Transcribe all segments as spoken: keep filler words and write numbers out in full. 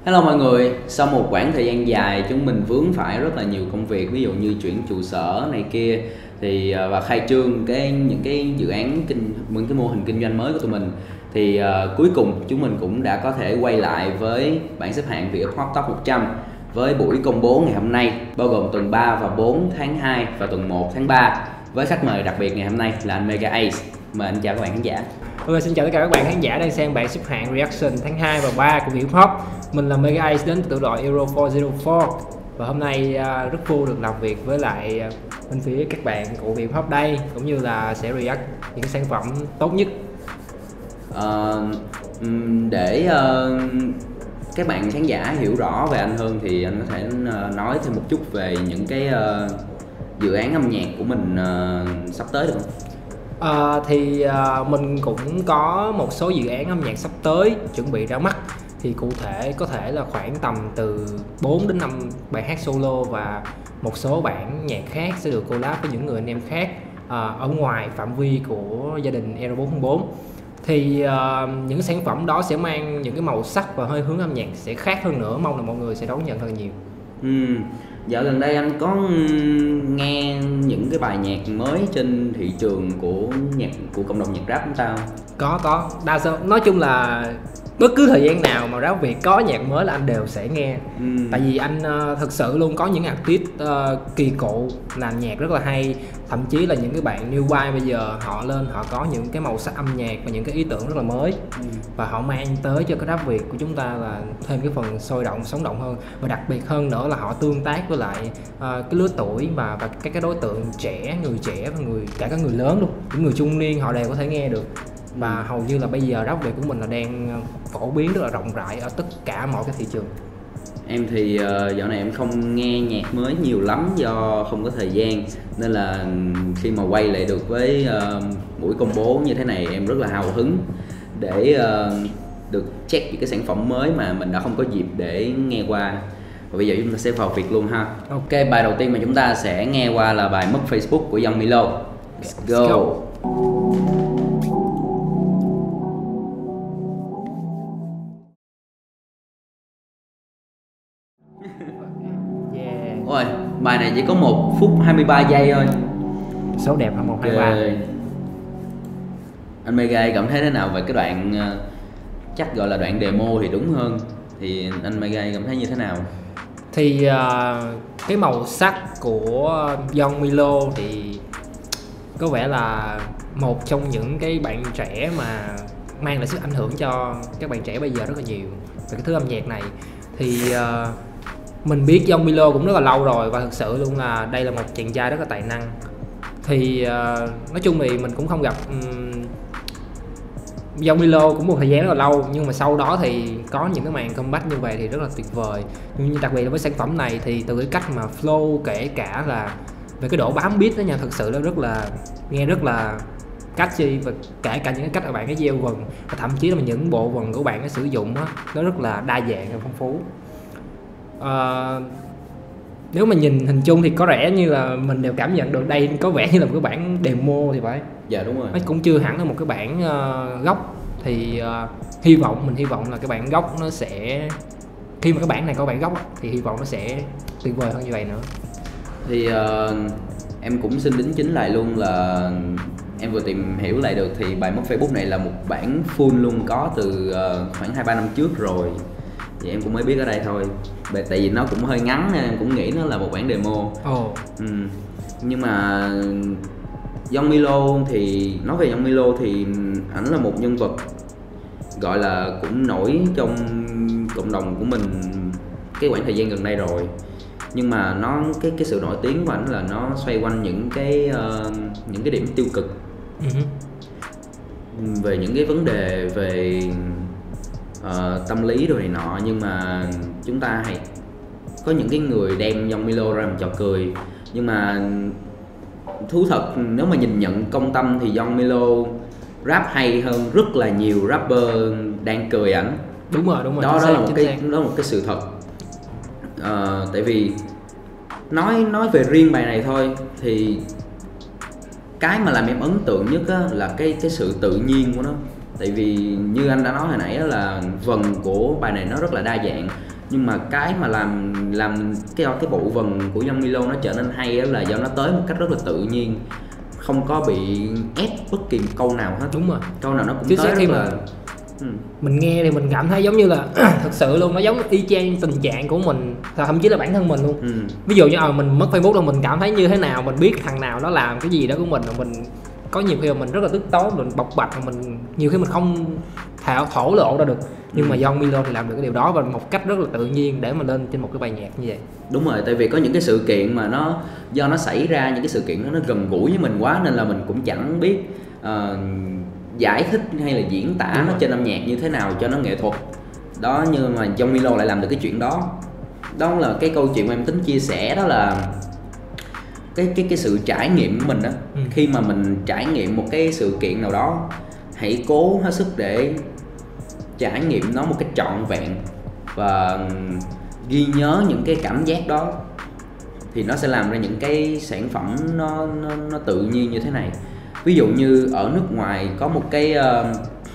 Hello mọi người, sau một quãng thời gian dài chúng mình vướng phải rất là nhiều công việc, ví dụ như chuyển trụ sở này kia thì và khai trương cái những cái dự án kinh những cái mô hình kinh doanh mới của tụi mình thì uh, cuối cùng chúng mình cũng đã có thể quay lại với bảng xếp hạng Vieuphops Top một trăm với buổi công bố ngày hôm nay, bao gồm tuần ba và bốn tháng hai và tuần một tháng ba với khách mời đặc biệt ngày hôm nay là anh Mega Ace. Mời anh chào các bạn khán giả. Ok, xin chào tất cả các bạn khán giả đang xem bảng xếp hạng Reaction tháng hai và ba của Vieuphops. Mình là Mega Ace đến từ đội Euro bốn không bốn và hôm nay uh, rất vui được làm việc với lại uh, bên phía các bạn của Vieuphops đây, cũng như là sẽ react những cái sản phẩm tốt nhất. Uh, để uh, các bạn khán giả hiểu rõ về anh hơn thì anh có thể uh, nói thêm một chút về những cái uh, dự án âm nhạc của mình uh, sắp tới được không? À, thì à, mình cũng có một số dự án âm nhạc sắp tới chuẩn bị ra mắt, thì cụ thể có thể là khoảng tầm từ bốn đến năm bài hát solo và một số bản nhạc khác sẽ được collab với những người anh em khác à, ở ngoài phạm vi của gia đình Euro bốn không bốn. Thì à, những sản phẩm đó sẽ mang những cái màu sắc và hơi hướng âm nhạc sẽ khác hơn nữa, mong là mọi người sẽ đón nhận thật nhiều. Ừ. Dạo gần đây anh có nghe những cái bài nhạc mới trên thị trường của nhạc của cộng đồng nhạc rap chúng ta không? Có, có. Đa số, nói chung là bất cứ thời gian nào mà rap Việt có nhạc mới là anh đều sẽ nghe. Ừ. Tại vì anh uh, thực sự luôn có những artist uh, kỳ cựu làm nhạc rất là hay. Thậm chí là những cái bạn new wave bây giờ họ lên họ có những cái màu sắc âm nhạc và những cái ý tưởng rất là mới. Ừ. Và họ mang tới cho cái rap Việt của chúng ta là thêm cái phần sôi động, sống động hơn. Và đặc biệt hơn nữa là họ tương tác với lại uh, cái lứa tuổi và, và các cái đối tượng trẻ, người trẻ và người cả các người lớn luôn. Những người trung niên họ đều có thể nghe được. Và hầu như là bây giờ rap Việt của mình là đang phổ biến rất là rộng rãi ở tất cả mọi cái thị trường. Em thì uh, dạo này em không nghe nhạc mới nhiều lắm do không có thời gian, nên là khi mà quay lại được với uh, buổi công bố như thế này em rất là hào hứng để uh, được check những cái sản phẩm mới mà mình đã không có dịp để nghe qua. Và bây giờ chúng ta sẽ vào việc luôn ha. Ok, bài đầu tiên mà chúng ta sẽ nghe qua là bài Mất Facebook của Young Milo. Let's go, Let's go. Yeah. Ôi, bài này chỉ có một phút hai mươi ba giây thôi. Số đẹp hơn một hai ba. Anh Mega cảm thấy thế nào về cái đoạn chắc gọi là đoạn demo thì đúng hơn, thì anh Mega cảm thấy như thế nào? Thì uh, cái màu sắc của Young Milo thì có vẻ là một trong những cái bạn trẻ mà mang lại sức ảnh hưởng cho các bạn trẻ bây giờ rất là nhiều về cái thứ âm nhạc này. Thì uh, mình biết Young Milo cũng rất là lâu rồi và thực sự luôn là đây là một chàng trai rất là tài năng. Thì uh, nói chung thì mình cũng không gặp um, Young Milo cũng một thời gian rất là lâu, nhưng mà sau đó thì có những cái màn comeback như vậy thì rất là tuyệt vời. Nhưng đặc biệt là với sản phẩm này thì từ cái cách mà flow, kể cả là về cái độ bám beat đó nha, thực sự nó rất là nghe rất là catchy, và kể cả những cái cách mà bạn ấy gieo vần và thậm chí là những bộ vần của bạn ấy sử dụng đó, nó rất là đa dạng và phong phú. Uh, nếu mà nhìn hình chung thì có vẻ như là mình đều cảm nhận được đây có vẻ như là một cái bản demo thì phải. Dạ đúng rồi. Nó cũng chưa hẳn là một cái bản uh, gốc. Thì uh, hy vọng mình hy vọng là cái bản gốc nó sẽ, khi mà cái bản này có bản gốc thì hy vọng nó sẽ tuyệt vời hơn như vậy nữa. Thì uh, em cũng xin đính chính lại luôn là em vừa tìm hiểu lại được thì bài Mất Facebook này là một bản full luôn, có từ uh, khoảng hai ba năm trước rồi. Thì em cũng mới biết ở đây thôi. Tại vì nó cũng hơi ngắn nên em cũng nghĩ nó là một bản demo. Oh. Ừ. Nhưng mà Young Milo thì nói về Young Milo thì ảnh là một nhân vật gọi là cũng nổi trong cộng đồng của mình cái khoảng thời gian gần đây rồi. Nhưng mà nó cái cái sự nổi tiếng của ảnh là nó xoay quanh những cái uh, những cái điểm tiêu cực. Uh-huh. Về những cái vấn đề về uh, tâm lý rồi này nọ, nhưng mà chúng ta hay có những cái người đem Young Milo ra làm trò cười. Nhưng mà thú thật nếu mà nhìn nhận công tâm thì Young Milo rap hay hơn rất là nhiều rapper đang cười ảnh. Đúng rồi, đúng rồi. Đó, đó là một cái đó là một cái sự thật. Uh, tại vì nói nói về riêng bài này thôi thì cái mà làm em ấn tượng nhất á, là cái cái sự tự nhiên của nó. Tại vì như anh đã nói hồi nãy là vần của bài này nó rất là đa dạng. Nhưng mà cái mà làm làm cái cái bộ vần của Young Milo nó trở nên hay là do nó tới một cách rất là tự nhiên, không có bị ép bất kỳ một câu nào hết. Đúng rồi, câu nào nó cũng chứ tới rất là ừ. Mình nghe thì mình cảm thấy giống như là thật sự luôn, nó giống y chang tình trạng của mình, thậm chí là bản thân mình luôn. ừ. Ví dụ như à, mình mất Facebook là mình cảm thấy như thế nào, mình biết thằng nào nó làm cái gì đó của mình, mình có nhiều khi mà mình rất là tức tối, mình bộc bạch, mình nhiều khi mình không thảo thổ lộ ra được. Nhưng ừ. mà Young Milo thì làm được cái điều đó và một cách rất là tự nhiên để mà lên trên một cái bài nhạc như vậy. Đúng rồi, tại vì có những cái sự kiện mà nó do nó xảy ra, những cái sự kiện đó nó gần gũi với mình quá nên là mình cũng chẳng biết uh, giải thích hay là diễn tả Đúng nó rồi. trên âm nhạc như thế nào cho nó nghệ thuật đó. Nhưng mà Young Milo lại làm được cái chuyện đó. Đó là cái câu chuyện mà em tính chia sẻ, đó là cái cái cái sự trải nghiệm của mình đó. ừ. Khi mà mình trải nghiệm một cái sự kiện nào đó, hãy cố hết sức để trải nghiệm nó một cách trọn vẹn và ghi nhớ những cái cảm giác đó, thì nó sẽ làm ra những cái sản phẩm nó nó, nó tự nhiên như thế này. Ví dụ như ở nước ngoài có một cái uh,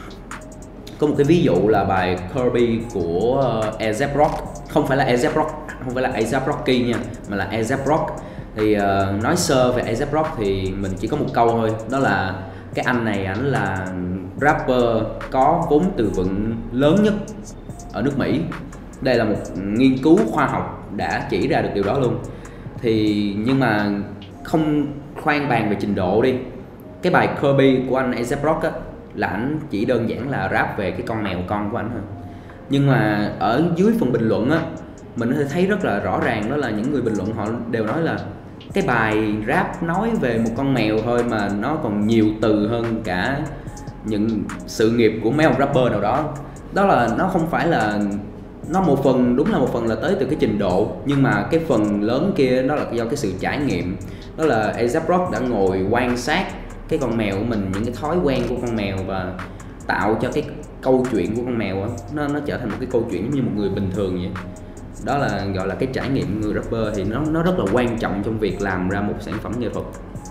có một cái ví dụ là bài Kirby của uh, A$ép Rock, không phải là A$ép Rock, không phải là A$ép Rocky nha, mà là A$ép Rock. Thì uh, nói sơ về A$ép Rock thì mình chỉ có một câu thôi, đó là cái anh này ảnh là rapper có vốn từ vựng lớn nhất ở nước Mỹ. Đây là một nghiên cứu khoa học đã chỉ ra được điều đó luôn. Thì nhưng mà không khoan bàn về trình độ đi, cái bài Kirby của anh A$ép Rock á, là ảnh chỉ đơn giản là rap về cái con mèo con của ảnh thôi. Nhưng mà ở dưới phần bình luận á, mình có thể thấy rất là rõ ràng, đó là những người bình luận họ đều nói là cái bài rap nói về một con mèo thôi mà nó còn nhiều từ hơn cả những sự nghiệp của mấy ông rapper nào đó. Đó là nó không phải là, nó một phần đúng là một phần là tới từ cái trình độ, nhưng mà cái phần lớn kia đó là do cái sự trải nghiệm. Đó là A$ép Rock đã ngồi quan sát cái con mèo của mình, những cái thói quen của con mèo, và tạo cho cái câu chuyện của con mèo đó, nó nó trở thành một cái câu chuyện giống như một người bình thường vậy. Đó là gọi là cái trải nghiệm người rapper, thì nó nó rất là quan trọng trong việc làm ra một sản phẩm nghệ thuật.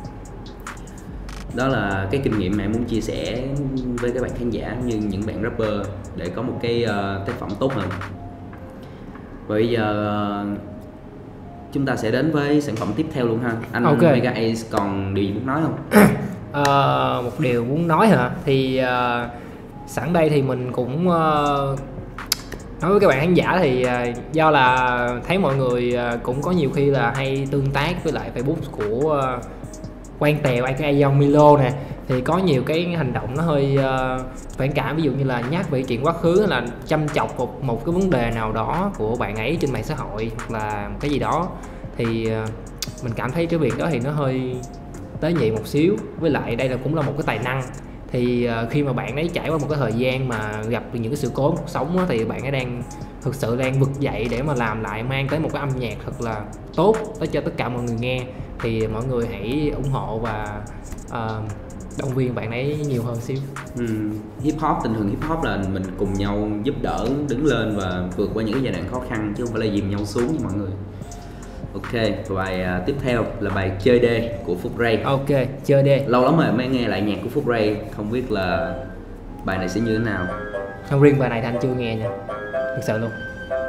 Đó là cái kinh nghiệm mà em muốn chia sẻ với các bạn khán giả như những bạn rapper để có một cái uh, tác phẩm tốt hơn. Và bây giờ uh, chúng ta sẽ đến với sản phẩm tiếp theo luôn ha. Anh okay. Mega Ace còn điều gì muốn nói không? uh, một điều muốn nói hả? Thì uh, sẵn đây thì mình cũng uh, nói với các bạn khán giả thì uh, do là thấy mọi người uh, cũng có nhiều khi là hay tương tác với lại Facebook của uh, Quang Tèo aka Young Milo nè, thì có nhiều cái hành động nó hơi uh, phản cảm, ví dụ như là nhắc về chuyện quá khứ, hay là chăm chọc một, một cái vấn đề nào đó của bạn ấy trên mạng xã hội hoặc là một cái gì đó. Thì uh, mình cảm thấy cái việc đó thì nó hơi tế nhị một xíu, với lại đây là cũng là một cái tài năng. Thì uh, khi mà bạn ấy trải qua một cái thời gian mà gặp những cái sự cố cuộc sống đó, thì bạn ấy đang thực sự đang vực dậy để mà làm lại, mang tới một cái âm nhạc thật là tốt tới cho tất cả mọi người nghe. Thì mọi người hãy ủng hộ và uh, động viên bạn ấy nhiều hơn xíu. ừ. Hip hop, tình thường hip hop là mình cùng nhau giúp đỡ, đứng lên và vượt qua những cái giai đoạn khó khăn, chứ không phải là dìm nhau xuống với mọi người. Ok, bài uh, tiếp theo là bài Chơi Đê của Phúc Ray. Ok, Chơi Đê. Lâu lắm rồi mới nghe lại nhạc của Phúc Ray, không biết là bài này sẽ như thế nào. Không, riêng bài này thì anh chưa nghe nha, thật sự luôn.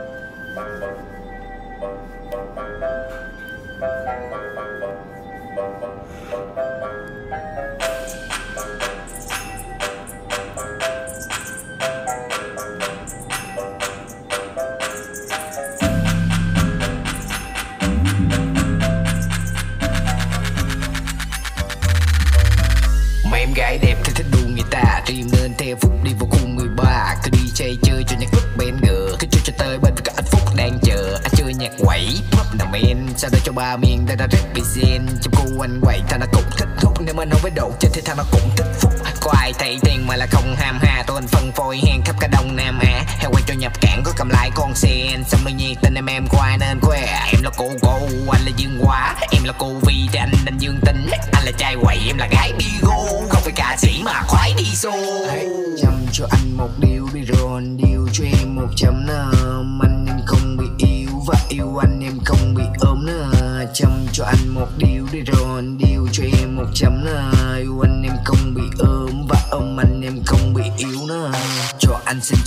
Gái đẹp thì thích đu người ta, tìm nên theo Phúc đi vào khu mười ba. Cứ đi chơi chơi cho nhạc lúc bên ngựa, cứ chơi cho tới bên với cả anh Phúc đang chờ. Anh chơi nhạc quẩy, pop nằm men, sau đó cho ba miền ta đã represent. Trong cô anh quậy, thằng nó cũng thích Phúc, nếu mà nói với độ trên thì thằng nó cũng thích Phúc. Có ai thấy tiền mà là không ham hà, tôi anh phân phối hàng khắp cả Đông Nam Á. Heo quay cho nhập cảng có cầm lái con sen, xong rồi nhiệt tình em em của ai nên quê. Em là cô cô, anh là Dương Quá, em là cô Vi thì anh anh Dương Tính. Anh là trai quậy, em là gái Bigo, không phải ca sĩ mà khoái đi show. Hey, chăm cho anh một điều đi rồi điều cho em một chấm năm. Anh em không bị yêu và yêu anh em không bị ốm nữa. Chăm cho anh một điều đi rồi điều cho em một chấm năm. Yêu anh em không bị ốm và ôm anh em không bị yếu nữa. Cho anh xin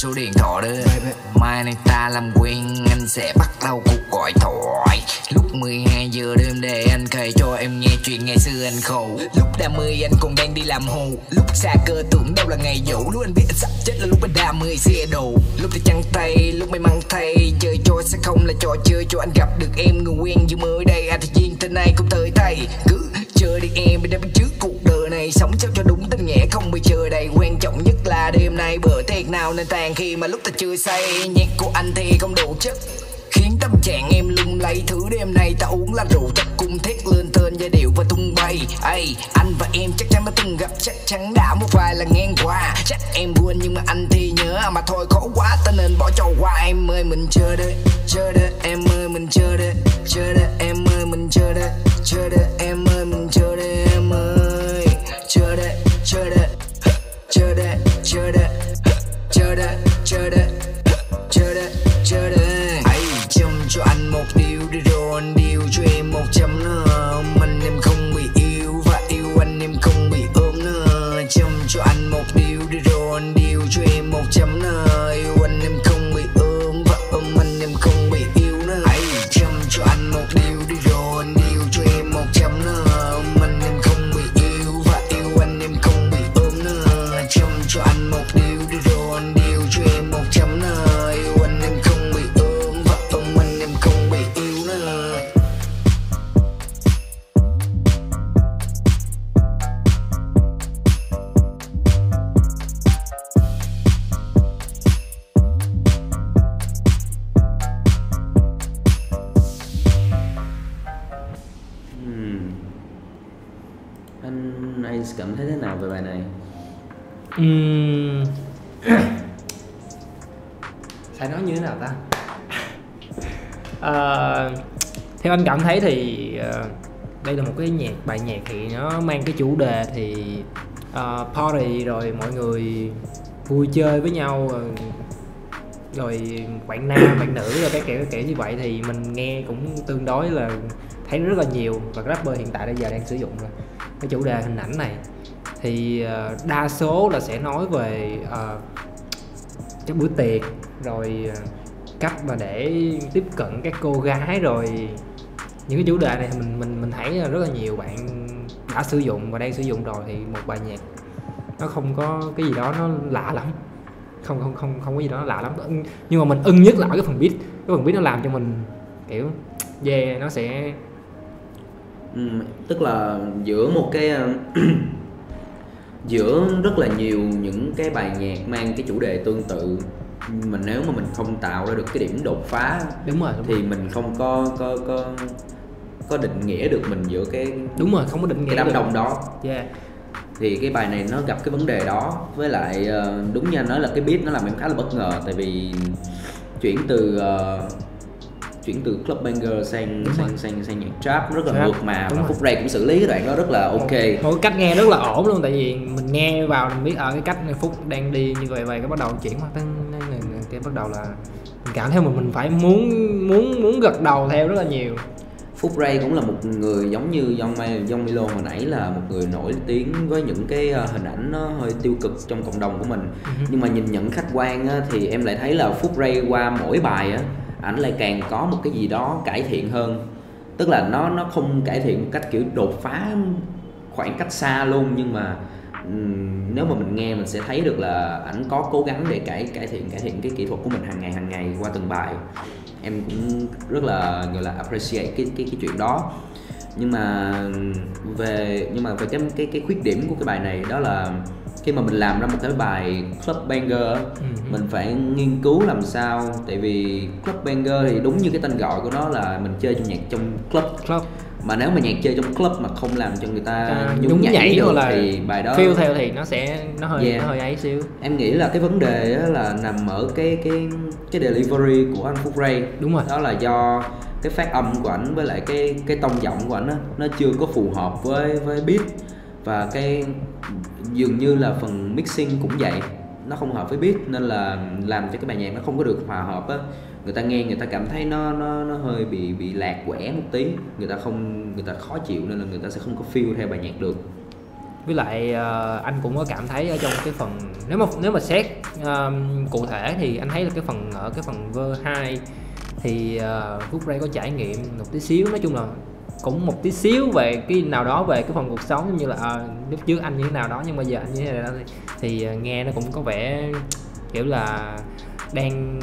số điện thoại đó. Mai này ta làm quen, anh sẽ bắt đầu cuộc gọi thoại. Lúc mười hai giờ đêm để anh kể cho em nghe chuyện ngày xưa anh khổ. Lúc đam mê anh còn đang đi làm hồ. Lúc xa cơ tưởng đâu là ngày dỗ. Lúc anh biết anh sắp chết là lúc anh đam mê xe đồ. Lúc thì trắng tay, lúc may mắn thay. Chơi trò sẽ không là trò chơi cho anh gặp được em người quen như mới đây. Anh thì duyên tên này cũng tới tay. Cứ chơi đi em, bên đây bên trước cuộc đời này. Sống sao cho đúng tên nhẹ không bị chờ đầy. Quan trọng nhất là đêm nay bữa tiệc nào nên tàn khi mà lúc ta chưa say. Nhạc của anh thì không đủ chất khiến tâm trạng em lung lay. Thứ đêm nay ta uống là rượu tập cung thét lên tên giai điệu và tung bay. Ây, anh và em chắc chắn đã từng gặp, chắc chắn đã một vài lần ngang qua. Chắc em quên nhưng mà anh thì nhớ, mà thôi khó quá ta nên bỏ trò qua. Em ơi mình chờ đợi, chờ đợi em ơi mình chờ đợi, chờ đợi em ơi mình chờ đợi, chờ đợi em ơi mình chờ đợi em ơi. Chờ đợi, chờ đợi, chờ đợi, chờ đợi, chờ đợi, chờ đợi, chờ đợi, chờ đợi. Hãy chăm cho anh một điều đi rồi anh điều cho em một trăm nữa. Anh em không bị yêu và yêu anh em không bị ôm nữa. Chăm cho anh một điều đi rồi anh điều cho em một trăm nữa. Yêu anh em không bị ôm và ôm anh em không bị yêu nữa. Hãy chăm cho anh một điều đi rồi anh điều cho em một trăm nữa. Anh em không bị yêu và yêu anh em không bị ôm nữa. Chăm cho anh một điều đi rồi anh điều cho em một trăm nữa. Yêu anh em không bị ôm và ôm anh em không bị yêu nữa. Ừm. Anh Ace cảm thấy thế nào về bài này? Ừm. Phải nói như thế nào ta? Ờ, theo anh cảm thấy thì ờ, đây là một cái nhạc bài nhạc thì nó mang cái chủ đề thì ờ, party rồi mọi người vui chơi với nhau rồi, rồi bạn nam bạn nữ rồi cái kiểu cái kiểu như vậy thì mình nghe cũng tương đối là thấy rất là nhiều và rapper hiện tại bây giờ đang sử dụng rồi cái chủ đề hình ảnh này thì ờ, đa số là sẽ nói về ờ, cái bữa tiệc rồi ờ, cách mà để tiếp cận các cô gái rồi những cái chủ đề này thì mình mình mình thấy là rất là nhiều bạn đã sử dụng và đang sử dụng rồi thì một bài nhạc nó không có cái gì đó nó lạ lắm, không không không không có gì đó nó lạ lắm, nhưng mà mình ưng nhất là ở cái phần beat, cái phần beat nó làm cho mình kiểu yeah nó sẽ Ừm, tức là giữa một cái giữa rất là nhiều những cái bài nhạc mang cái chủ đề tương tự, mình nếu mà mình không tạo ra được cái điểm đột phá đúng rồi, đúng thì rồi. mình không có có có có định nghĩa được mình giữa cái Đúng rồi, không có định nghĩa cái đám được. đông đó. Yeah. Thì cái bài này nó gặp cái vấn đề đó, với lại ờ, đúng như anh nói là cái beat nó làm em khá là bất ngờ, tại vì chuyển từ ờ, chuyển từ club banger sang Đúng sang, rồi. sang sang nhạc trap rất là Trap, mượt mà, đúng và rồi. Phúc Ray cũng xử lý cái đoạn đó rất là ok. Một, một cách nghe rất là ổn luôn, tại vì mình nghe vào mình biết ở cái cách này Phúc đang đi như vậy vậy cái bắt đầu chuyển qua cái bắt đầu là mình cảm thấy mình mình phải muốn muốn muốn gật đầu theo rất là nhiều. Phúc Ray cũng là một người giống như Young Young Milo hồi nãy, là một người nổi tiếng với những cái ờ, hình ảnh nó hơi tiêu cực trong cộng đồng của mình. Uh-huh. Nhưng mà nhìn nhận khách quan á, thì em lại thấy là Phúc Ray qua mỗi bài á, ảnh lại càng có một cái gì đó cải thiện hơn. Tức là nó nó không cải thiện một cách kiểu đột phá khoảng cách xa luôn, nhưng mà ừm, nếu mà mình nghe mình sẽ thấy được là ảnh có cố gắng để cải cải thiện cải thiện cái kỹ thuật của mình hàng ngày hàng ngày qua từng bài. Em cũng rất là gọi là appreciate cái cái cái chuyện đó. Nhưng mà về nhưng mà về cái cái cái khuyết điểm của cái bài này đó là khi mà mình làm ra một cái bài club banger, uh-huh. mình phải nghiên cứu làm sao, tại vì club banger thì đúng như cái tên gọi của nó là mình chơi trong nhạc trong club. Club. Mà nếu mà nhạc chơi trong club mà không làm cho người ta À, nhún nhún nhảy, nhảy được là thì bài đó feel theo thì nó sẽ nó hơi Yeah. nó hơi ấy xíu. Em nghĩ là cái vấn đề á là nằm ở cái cái cái delivery của anh Phúc Ray. Đúng rồi. Đó là do cái phát âm của ảnh với lại cái cái tông giọng của ảnh á, nó chưa có phù hợp với với beat, và cái dường như là phần mixing cũng vậy, nó không hợp với beat nên là làm cho cái bài nhạc nó không có được hòa hợp á. Người ta nghe người ta cảm thấy nó nó nó hơi bị bị lạc quẻ một tí, người ta không người ta khó chịu nên là người ta sẽ không có feel theo bài nhạc được. Với lại uh, anh cũng có cảm thấy ở trong cái phần, nếu mà nếu mà xét um, cụ thể thì anh thấy là cái phần ở cái phần verse hai thì uh, Phúc Ray có trải nghiệm một tí xíu, nói chung là cũng một tí xíu về cái nào đó về cái phần cuộc sống, giống như là uh, lúc trước anh như thế nào đó nhưng bây giờ anh như thế nào đó thì, thì uh, nghe nó cũng có vẻ kiểu là đang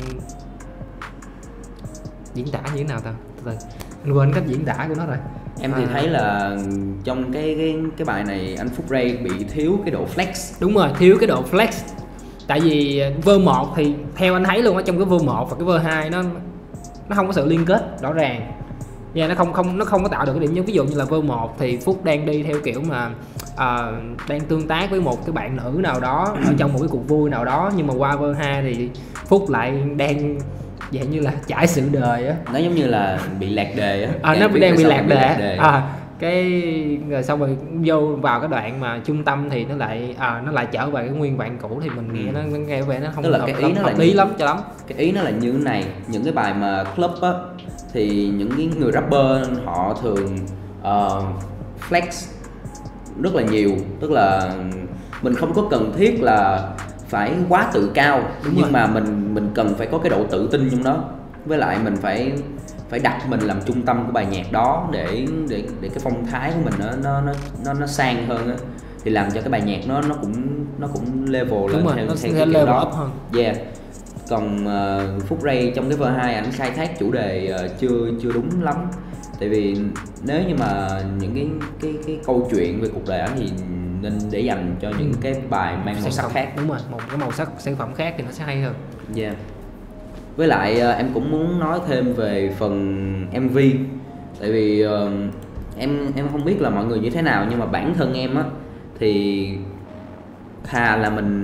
diễn tả như thế nào ta, từ anh quên cách diễn tả của nó rồi. Em thì à, thấy là trong cái cái cái bài này anh Phúc Ray bị thiếu cái độ flex. Đúng rồi, thiếu cái độ flex. Tại vì verse một thì theo anh thấy luôn á, trong cái verse một và cái verse hai nó nó không có sự liên kết rõ ràng. Yeah, nó không không nó không có tạo được cái điểm nhấn. Ví dụ như là verse một thì Phúc đang đi theo kiểu mà uh, đang tương tác với một cái bạn nữ nào đó ở trong một cái cuộc vui nào đó, nhưng mà qua verse hai thì Phúc lại đang dạng như là trải sự đời á, nó giống như là bị lạc đề á. à, nó đang bị lạc đề, đề. À, cái rồi xong rồi vô vào cái đoạn mà trung tâm thì nó lại à, nó lại trở về cái nguyên bản cũ, thì mình nghe nó nghe vẻ nó không hợp, cái ý nó hợp lý lắm cho lắm. Cái ý nó là như thế này, những cái bài mà club á thì những cái người rapper họ thường uh, flex rất là nhiều, tức là mình không có cần thiết là phải quá tự cao. Đúng nhưng rồi. Mà mình mình cần phải có cái độ tự tin trong đó, với lại mình phải phải đặt mình làm trung tâm của bài nhạc đó để để để cái phong thái của mình nó nó nó nó, nó sang hơn á, thì làm cho cái bài nhạc nó nó cũng nó cũng level lên rồi, theo nó theo cái kiểu đó. Up hơn. Yeah. Còn uh, Phúc Ray trong cái verse hai ảnh khai thác chủ đề uh, chưa chưa đúng lắm. Tại vì nếu như mà những cái cái cái câu chuyện về cuộc đời ảnh thì nên để dành cho những cái bài mang màu sắc khác. Đúng rồi, một cái màu sắc sản phẩm khác thì nó sẽ hay hơn. Yeah. Với lại uh, em cũng muốn nói thêm về phần em vê. Tại vì uh, em em không biết là mọi người như thế nào, nhưng mà bản thân em á thì thà là mình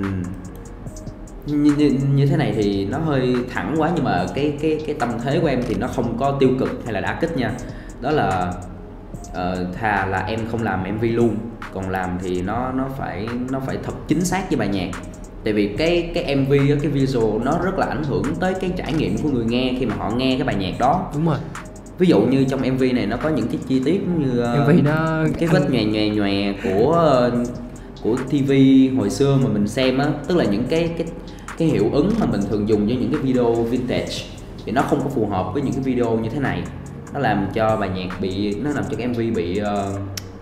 như, như, như thế này thì nó hơi thẳng quá, nhưng mà cái cái cái tâm thế của em thì nó không có tiêu cực hay là đả kích nha. Đó là uh, thà là em không làm em vê luôn, còn làm thì nó nó phải nó phải thật chính xác với bài nhạc. Tại vì cái cái em vê, cái visual nó rất là ảnh hưởng tới cái trải nghiệm của người nghe khi mà họ nghe cái bài nhạc đó. Đúng rồi. Ví dụ như trong em vê này nó có những cái chi tiết như uh, em vê nó cái vết nhòe nhòe nhòe của uh, của ti vi hồi xưa mà mình xem á, tức là những cái cái cái hiệu ứng mà mình thường dùng cho những cái video vintage thì nó không có phù hợp với những cái video như thế này. Nó làm cho bài nhạc bị nó làm cho cái em vê bị uh,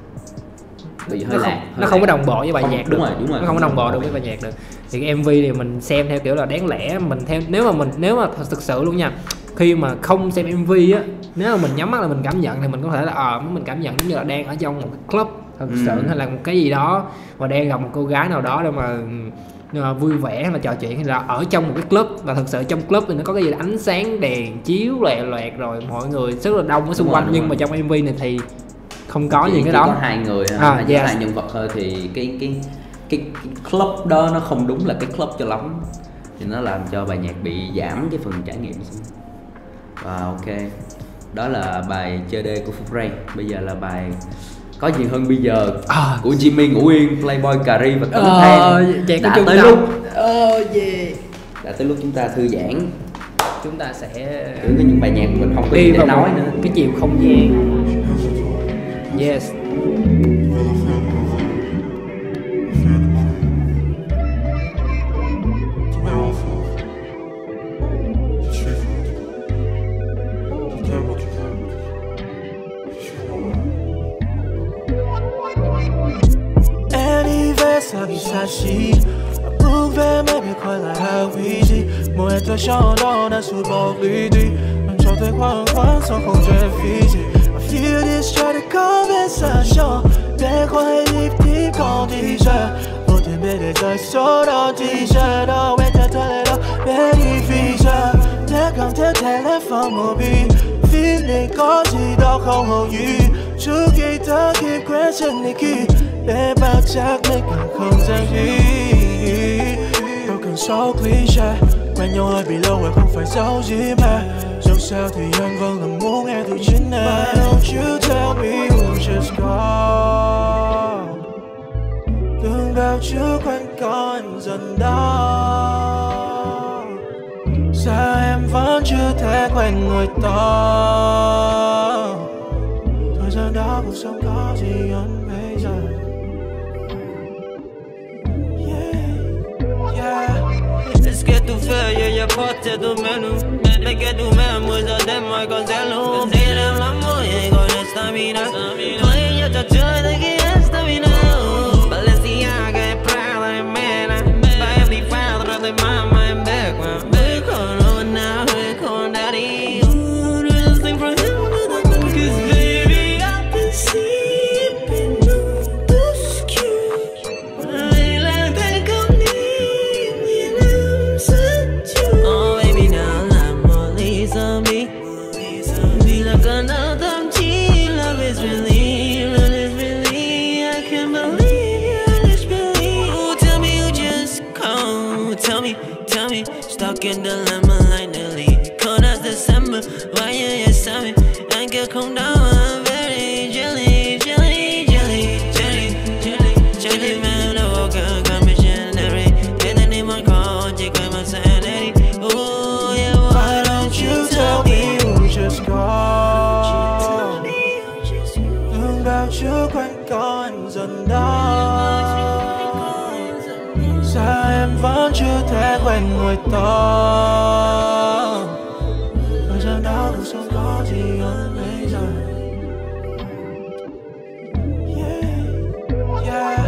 bị hơi nó lạc, không, hơi nó không lạc. có đồng bộ với bài không, nhạc đúng được. rồi, đúng rồi, nó không có đồng bộ được với bài nhạc được. Thì cái em vê thì mình xem theo kiểu là đáng lẽ mình theo, nếu mà mình nếu mà thực sự luôn nha, khi mà không xem em vê á, nếu mà mình nhắm mắt là mình cảm nhận thì mình có thể là ờ à, mình cảm nhận giống như là đang ở trong một cái club thật sự ừ. hay là một cái gì đó và đang gặp một cô gái nào đó để mà uh, vui vẻ hay là trò chuyện, hay là ở trong một cái club, và thực sự trong club thì nó có cái gì là ánh sáng đèn chiếu loẹt loẹt rồi mọi người rất là đông ở xung quanh, nhưng mà trong em vê này thì không có những cái đó, có hai người à, hay yes. hai nhân vật thôi, thì cái cái cái cái club đó nó không đúng là cái club cho lắm, thì nó làm cho bài nhạc bị giảm cái phần trải nghiệm. Và ok, đó là bài chơi đê của Phúc Ray. Bây giờ là bài Có Gì Hơn Bây Giờ à. của Jimmy Ngũ Yên, Playboy Cà Ri và Tấn ờ, Than. Đã tới lúc oh, yeah. đã tới lúc chúng ta thư giãn, chúng ta sẽ thưởng những bài nhạc mình không có gì để nói nữa, cái chiều không gian. Yes. 사실 무배 maybe quite like how we did mỗi tôi cho đó đã suốt bao lý đi làm cho tôi khoan khoan sau không chơi phi. I feel this try to conversation để khoai deep deep con đi ra một đêm bé để rơi số đó đi ra đó when ta ta đó bé đi phi ra để cầm theo telephone mobile feeling có gì đó không hầu như trước khi ta kịp question này khi để bao chắc nên càng không gian gì đâu cần so cliché quen nhau hơi bị lâu rồi không phải giấu gì mà dẫu sao thì anh vẫn là muốn nghe từ chính em. Why don't you tell me who just called? Đừng bao trước quanh có anh dần đó. Sao em vẫn chưa thể quen người to? Thời gian đó cuộc sống có gì hơn bây giờ? tu fais, yeah, y'a pas de domaine. Mais que tu m'aimes, moi je t'aime, moi quand c'est long. Dis l'amour, yeah, quand je stamina. Toi, yo te joy de que stamina. Balenciaga, Prada, Mena. Vaya mi padre, de mama en Beckman. Beckman, oh, now, Beckman, daddy. Ooh, this thing for him. Cause baby, I've been sleeping on this cute. I like that company when I'm such you. Oh, baby, now I'm more Lisa me. Be like another G. Love is really, love is really. I can't believe it is really. Oh, tell me you just come. Tell me, tell me. Stuck in dilemma like Nelly. Cold as December. Why you yes, I mean. I get calm down. I'm very jelly, jelly, jelly, jelly, jelly, jelly, man. I walk a commissionary. And then in my car, take my sanity. Oh, yeah, why don't you tell me? Just go. Đừng bao chiều quanh có anh dần đó. Sao em vẫn chưa thể quen người ta? Thời gian đó cũng không có gì hơn bây giờ. Yeah, yeah.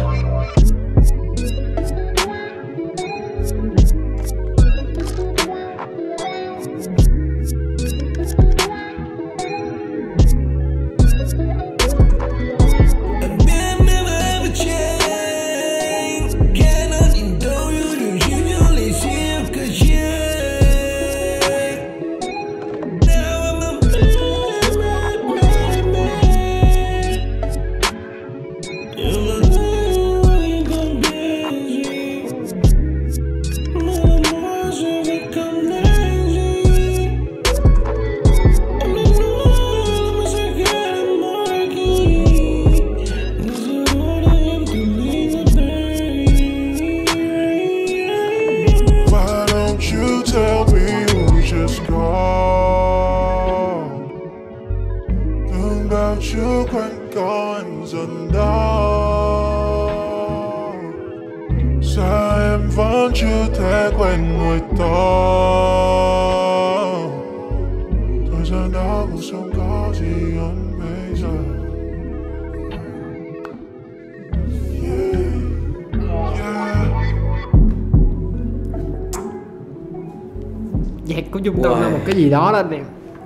Nhạc của Trung Tâm là một cái gì đó đó anh em.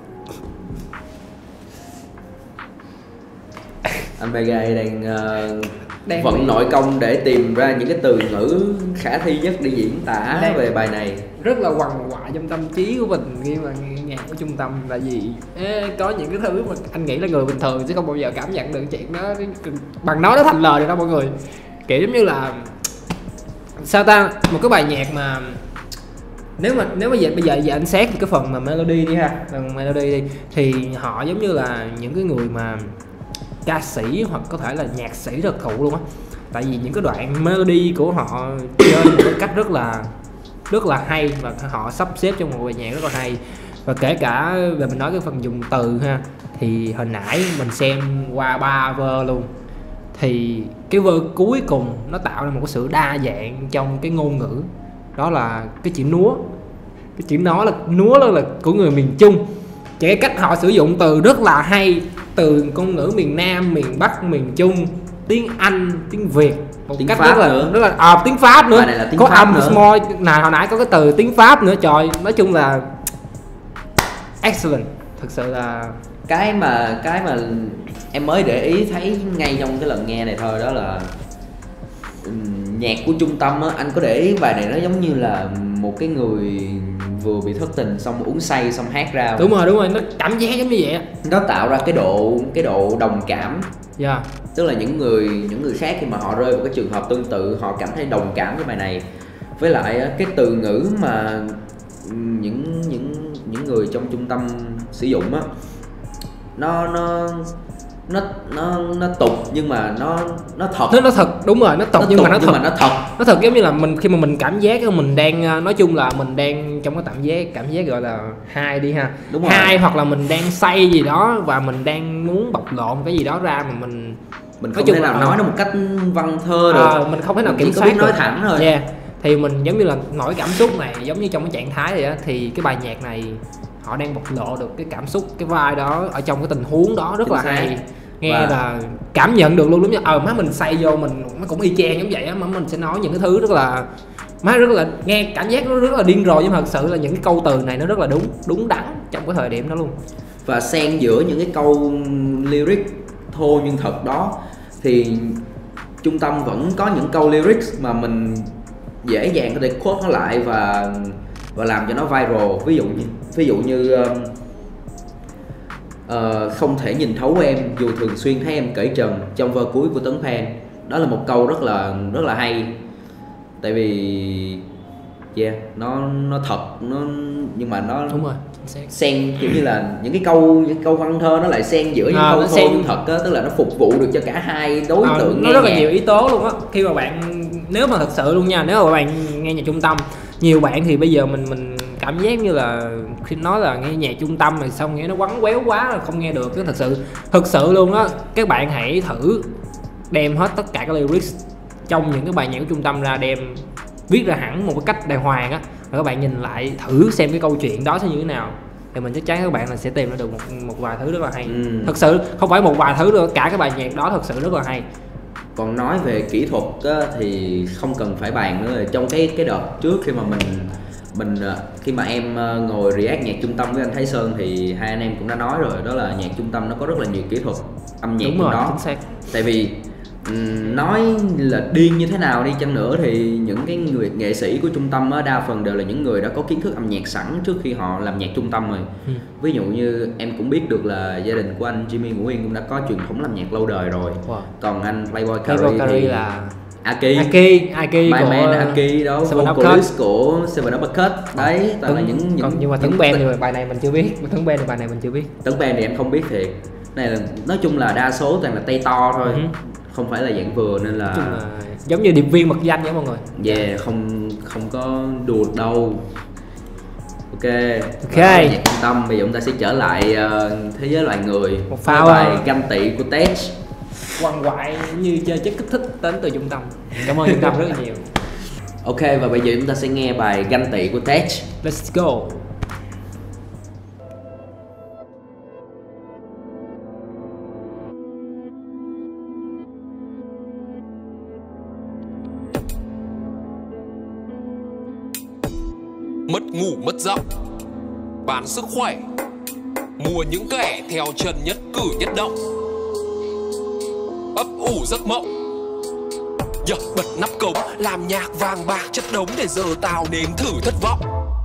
Anh Mega đang, uh, đang vận bị... nội công để tìm ra những cái từ ngữ khả thi nhất để diễn tả đang về bài này. Rất là quằn quại trong tâm trí của mình khi mà nghe nhạc của Trung Tâm là gì? Ê, có những cái thứ mà anh nghĩ là người bình thường chứ không bao giờ cảm nhận được chuyện đó bằng nói nó thành lời được đâu mọi người. Kiểu giống như là sao ta, một cái bài nhạc mà nếu mà nếu mà giờ, bây giờ giờ anh xét cái phần mà melody đi ha, phần melody đi thì họ giống như là những cái người mà ca sĩ hoặc có thể là nhạc sĩ thực thụ luôn á. Tại vì những cái đoạn melody của họ chơi một cái cách rất là rất là hay và họ sắp xếp trong một bài nhạc rất là hay. Và kể cả về mình nói cái phần dùng từ ha, thì hồi nãy mình xem qua ba vơ luôn, thì cái vơ cuối cùng nó tạo ra một cái sự đa dạng trong cái ngôn ngữ, đó là cái chữ núa. Cái chữ nó là núa là, là của người miền Trung. Chỉ cái cách họ sử dụng từ rất là hay, từ ngôn ngữ miền Nam, miền Bắc, miền Trung, tiếng Anh, tiếng Việt, một tiếng cách Pháp rất là nữa. rất là à, tiếng Pháp nữa. Này là tiếng có Pháp âm nữa. small này, hồi nãy có cái từ tiếng Pháp nữa. Trời, nói chung là excellent, thực sự là cái mà cái mà em mới để ý thấy ngay trong cái lần nghe này thôi, đó là um, nhạc của Trung Tâm á, anh có để ý bài này nó giống như là một cái người vừa bị thất tình xong uống say xong hát ra không? đúng rồi đúng rồi, nó cảm giác giống như vậy á. Nó tạo ra cái độ cái độ đồng cảm. Dạ. Yeah. Tức là những người những người khác khi mà họ rơi vào cái trường hợp tương tự, họ cảm thấy đồng cảm với bài này. Với lại cái từ ngữ mà những những những người trong Trung Tâm sử dụng á, nó nó nó nó nó tục nhưng mà nó nó thật. Nó nó thật, đúng rồi, nó tục nó nhưng tục, mà nó nhưng thật. mà nó thật. Nó thật giống như là mình khi mà mình cảm giác mình đang, nói chung là mình đang trong cái cảm giác cảm giác gọi là hai đi ha. Đúng rồi. Hai hoặc là mình đang say gì đó và mình đang muốn bộc lộ cái gì đó ra mà mình mình không thể nào nói nó một cách văn thơ được. À, mình không thể nào mình kiểm chỉ có soát biết nói được. thẳng thôi. Yeah. Thì mình giống như là nổi cảm xúc này, giống như trong cái trạng thái này á, thì cái bài nhạc này họ đang bộc lộ được cái cảm xúc, cái vibe đó ở trong cái tình huống đó rất là hay. Nghe và... là cảm nhận được luôn, đúng như ờ má mình say vô mình nó cũng y chang giống vậy á, mà mình sẽ nói những cái thứ rất là má rất là nghe cảm giác nó rất là điên rồ, nhưng mà thật sự là những cái câu từ này nó rất là đúng đúng đắn trong cái thời điểm đó luôn. Và xen giữa những cái câu lyric thô nhưng thật đó thì Trung Tâm vẫn có những câu lyrics mà mình dễ dàng có thể quote nó lại và và làm cho nó viral. Ví dụ như ví dụ như uh, uh, không thể nhìn thấu em dù thường xuyên thấy em cởi trần trong vở cuối của Tấn Pan. Đó là một câu rất là rất là hay, tại vì yeah nó nó thật nó nhưng mà nó đúng rồi xen kiểu như là những cái câu những câu văn thơ nó lại xen giữa những à, câu thô nhưng thật á, tức là nó phục vụ được cho cả hai đối à, tượng. Nó nghe rất nhạc. Là nhiều yếu tố luôn á. Khi mà bạn nếu mà thật sự luôn nha, nếu mà bạn nghe nhạc Trung Tâm, nhiều bạn thì bây giờ mình mình cảm giác như là khi nói là nghe nhạc Trung Tâm rồi xong nghe nó quắn quéo quá là không nghe được. Cái thật sự thật sự luôn á, các bạn hãy thử đem hết tất cả các lyrics trong những cái bài nhạc của Trung Tâm ra, đem viết ra hẳn một cái cách đàng hoàng á, rồi các bạn nhìn lại thử xem cái câu chuyện đó sẽ như thế nào, thì mình chắc chắn các bạn là sẽ tìm ra được một một vài thứ rất là hay. Ừ. Thật sự không phải một vài thứ nữa, cả cái bài nhạc đó thật sự rất là hay. Còn nói về kỹ thuật á, thì không cần phải bàn nữa. Trong cái cái đợt trước khi mà mình mình khi mà em ngồi react nhạc Trung Tâm với anh Thái Sơn thì hai anh em cũng đã nói rồi, đó là nhạc Trung Tâm nó có rất là nhiều kỹ thuật âm nhạc trong đó. Chính xác. Tại vì nói là điên như thế nào đi chăng nữa thì những cái người nghệ sĩ của Trung Tâm á, đa phần đều là những người đã có kiến thức âm nhạc sẵn trước khi họ làm nhạc Trung Tâm rồi. Ừ. Ví dụ như em cũng biết được là gia đình của anh Jimmy Ngũ Yên cũng đã có truyền thống làm nhạc lâu đời rồi. Wow. Còn anh Playboy Carey thì là Aki, Aki, Aki My của Man Aki đó, vocalist của Seven Uppercut. Đấy, toàn là những những còn, nhưng mà Tấn Band thì bài này mình chưa biết. Tấn Band thì bài này mình chưa biết. Tấn Band thì em không biết thiệt. Này là nói chung là đa số toàn là tay to thôi. Ừ. Không phải là dạng vừa nên là... là giống như điệp viên mật danh vậy mọi người. Yeah, không không có đùa được đâu. Ok. Ok. Nhạc Trung Tâm, bây giờ chúng ta sẽ trở lại uh, thế giới loài người. Một pha bài Ganh Tị của Tej. Quằn quại như chơi chất kích thích đến từ Trung Tâm. Cảm ơn Trung Tâm rất là nhiều. Ok, và bây giờ chúng ta sẽ nghe bài Ganh Tị của Tej. Let's go. Mất ngủ mất giấc, bán sức khỏe, mua những kẻ theo chân nhất cử nhất động, ấp ủ giấc mộng. Giờ bật nắp cống, làm nhạc vàng bạc chất đống để giờ tao nếm thử thất vọng.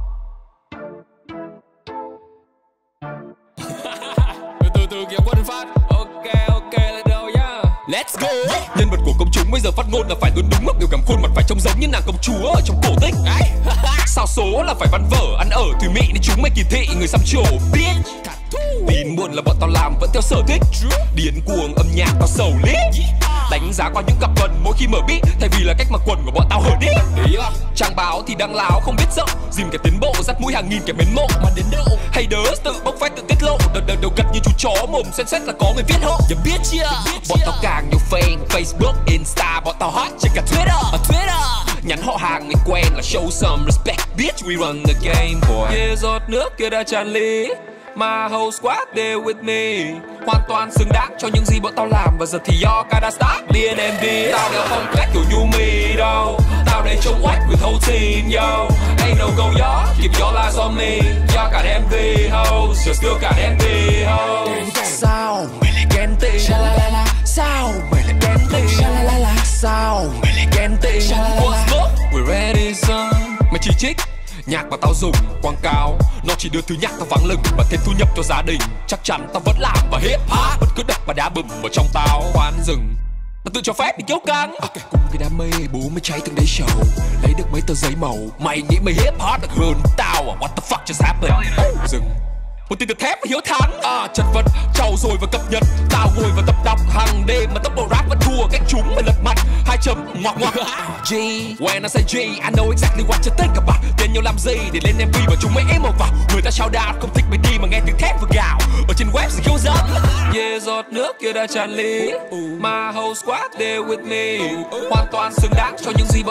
Từ từ từ kìa Quân Phát. Ok ok let's go yeah. Let's go. Nhân vật của công chúng bây giờ phát ngôn là phải luôn đúng, mặc biểu cảm khuôn mặt phải trông giống như nàng công chúa ở trong cổ tích. Sao số là phải văn vở ăn ở thùy mị nên chúng mày kỳ thị người xăm trổ biết. Tin buồn là bọn tao làm vẫn theo sở thích, điên cuồng âm nhạc tao sầu lít. Đánh giá qua những cặp vần mỗi khi mở beat thay vì là cách mặc quần của bọn tao hở đi. Trang báo thì đăng láo không biết sợ, dìm kẻ tiến bộ dắt mũi hàng nghìn kẻ mến mộ mà đến đâu haters tự bốc phét tự tiết lộ, đợt đợt đầu gật như chú chó mồm xem xét là có người viết hộ. Giờ biết chưa? Bọn tao càng nhiều fan Facebook, Insta, bọn tao hot trên cả Twitter. Ở Twitter nhắn họ hàng người quen là show some respect, bitch we run the game boy. Yeah, giọt nước kia đã tràn ly, my whole squad there with me, hoàn toàn xứng đáng cho những gì bọn tao làm và giờ thì do cả start đê en em đê. Tao đều phong cách kiểu Yumi đâu, tao đây trông oách with whole team yo. Ain't no go y'all, keep your eyes on me, y'all got em đê hoes, just still got em đê hoes. Sao mày lại ghen tị? Sao mày lại ghen tị? Sao mày lại ghen tị? What's up? We're ready son. Mày chỉ trích nhạc mà tao dùng quảng cáo, nó chỉ đưa thứ nhạc tao vắng lừng và thêm thu nhập cho gia đình. Chắc chắn tao vẫn làm và hip hop vẫn cứ đập và đá bùm ở trong tao. Khoan dừng, tao tự cho phép đi kiêu căng. Ok, cùng cái đam mê bố mới cháy từng đấy show, lấy được mấy tờ giấy màu. Mày nghĩ mày hip hop được hơn tao à? What the fuck just happened? Oh, dừng. Một tin được thép và hiếu thắng à, chật vật trau dồi và cập nhật, tao ngồi và tập đọc hàng đêm mà tốc độ rap vẫn thua cách chúng mày lật mặt hai chấm ngoặc ngoặc. G when I say G I know exactly what you think about. Tiền nhiều làm gì để lên em vê và chúng mày emo vào. Người ta shout out không thích mày đi mà nghe tiếng thép và gào ở trên web gì khiêu dâm. Yeah, giọt nước kia đã tràn ly, my whole squad there with me, hoàn toàn xứng đáng cho những gì bọn tao làm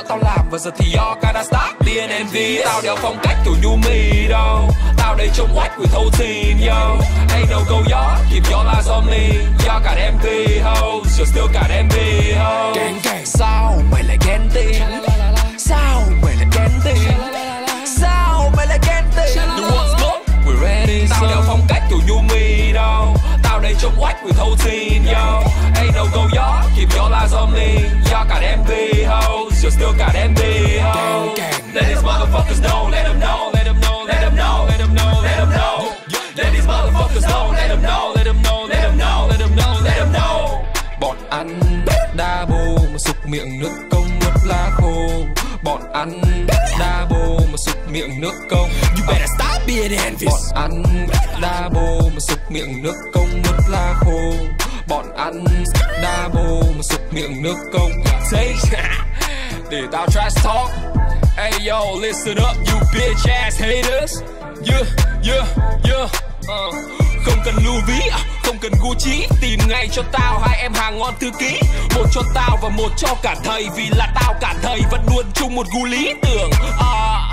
và giờ thì do cả đã start đê en vê. Tao đeo phong cách kiểu như mì đâu, tao đây trông oách with whole team yo. Ain't no go y'all, keep your eyes on me. Y'all got em vê hoes, you still got em vê hoes. Gang gang sao mày lại ghen tị? Sao mày lại ghen tị? Sao mày lại ghen tị? The one's good, we're ready. Tao đeo phong cách kiểu như mì đâu, tao đây trông oách with whole team yo. Ain't no go y'all, keep your eyes on me. Y'all got em vê hoes, you still got em vê hoes. Let these motherfuckers know, let them know, let them know, let them know, let them know, let them know. Let these motherfuckers know, let them know, let them know, let them know, let them know, let them know. Bọn anh đa bô mà sục miệng nước công mất lá khô. Bọn anh đa bô mà sục miệng nước công. You better stop being envious. Bọn anh đa bô mà sục miệng nước công mất lá khô. Bọn anh đa bô mà sục miệng nước công. Take để tao trash talk. Hey yo, listen up you bitch ass haters. Yeah, yeah, yeah. Uh. Không cần Louis V, không cần Gucci, tìm ngay cho tao hai em hàng ngon thư ký. Một cho tao và một cho cả thầy, vì là tao cả thầy vẫn luôn chung một gu lý tưởng. uh.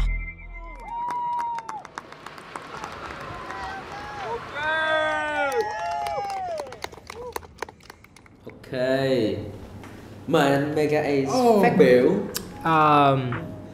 Ok, mời anh Mega Ace oh. phát biểu. um,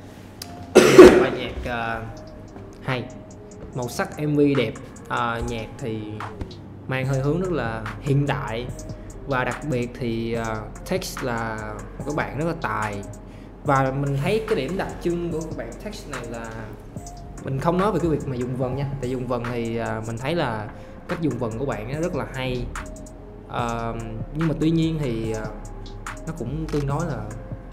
Bài nhạc uh, hay, màu sắc em vê đẹp, uh, nhạc thì mang hơi hướng rất là hiện đại. Và đặc biệt thì uh, Text là một cái bạn rất là tài. Và mình thấy cái điểm đặc trưng của bạn Text này là mình không nói về cái việc mà dùng vần nha. Tại dùng vần thì uh, mình thấy là cách dùng vần của bạn nó rất là hay. Uh, nhưng mà tuy nhiên thì uh, nó cũng tương đối là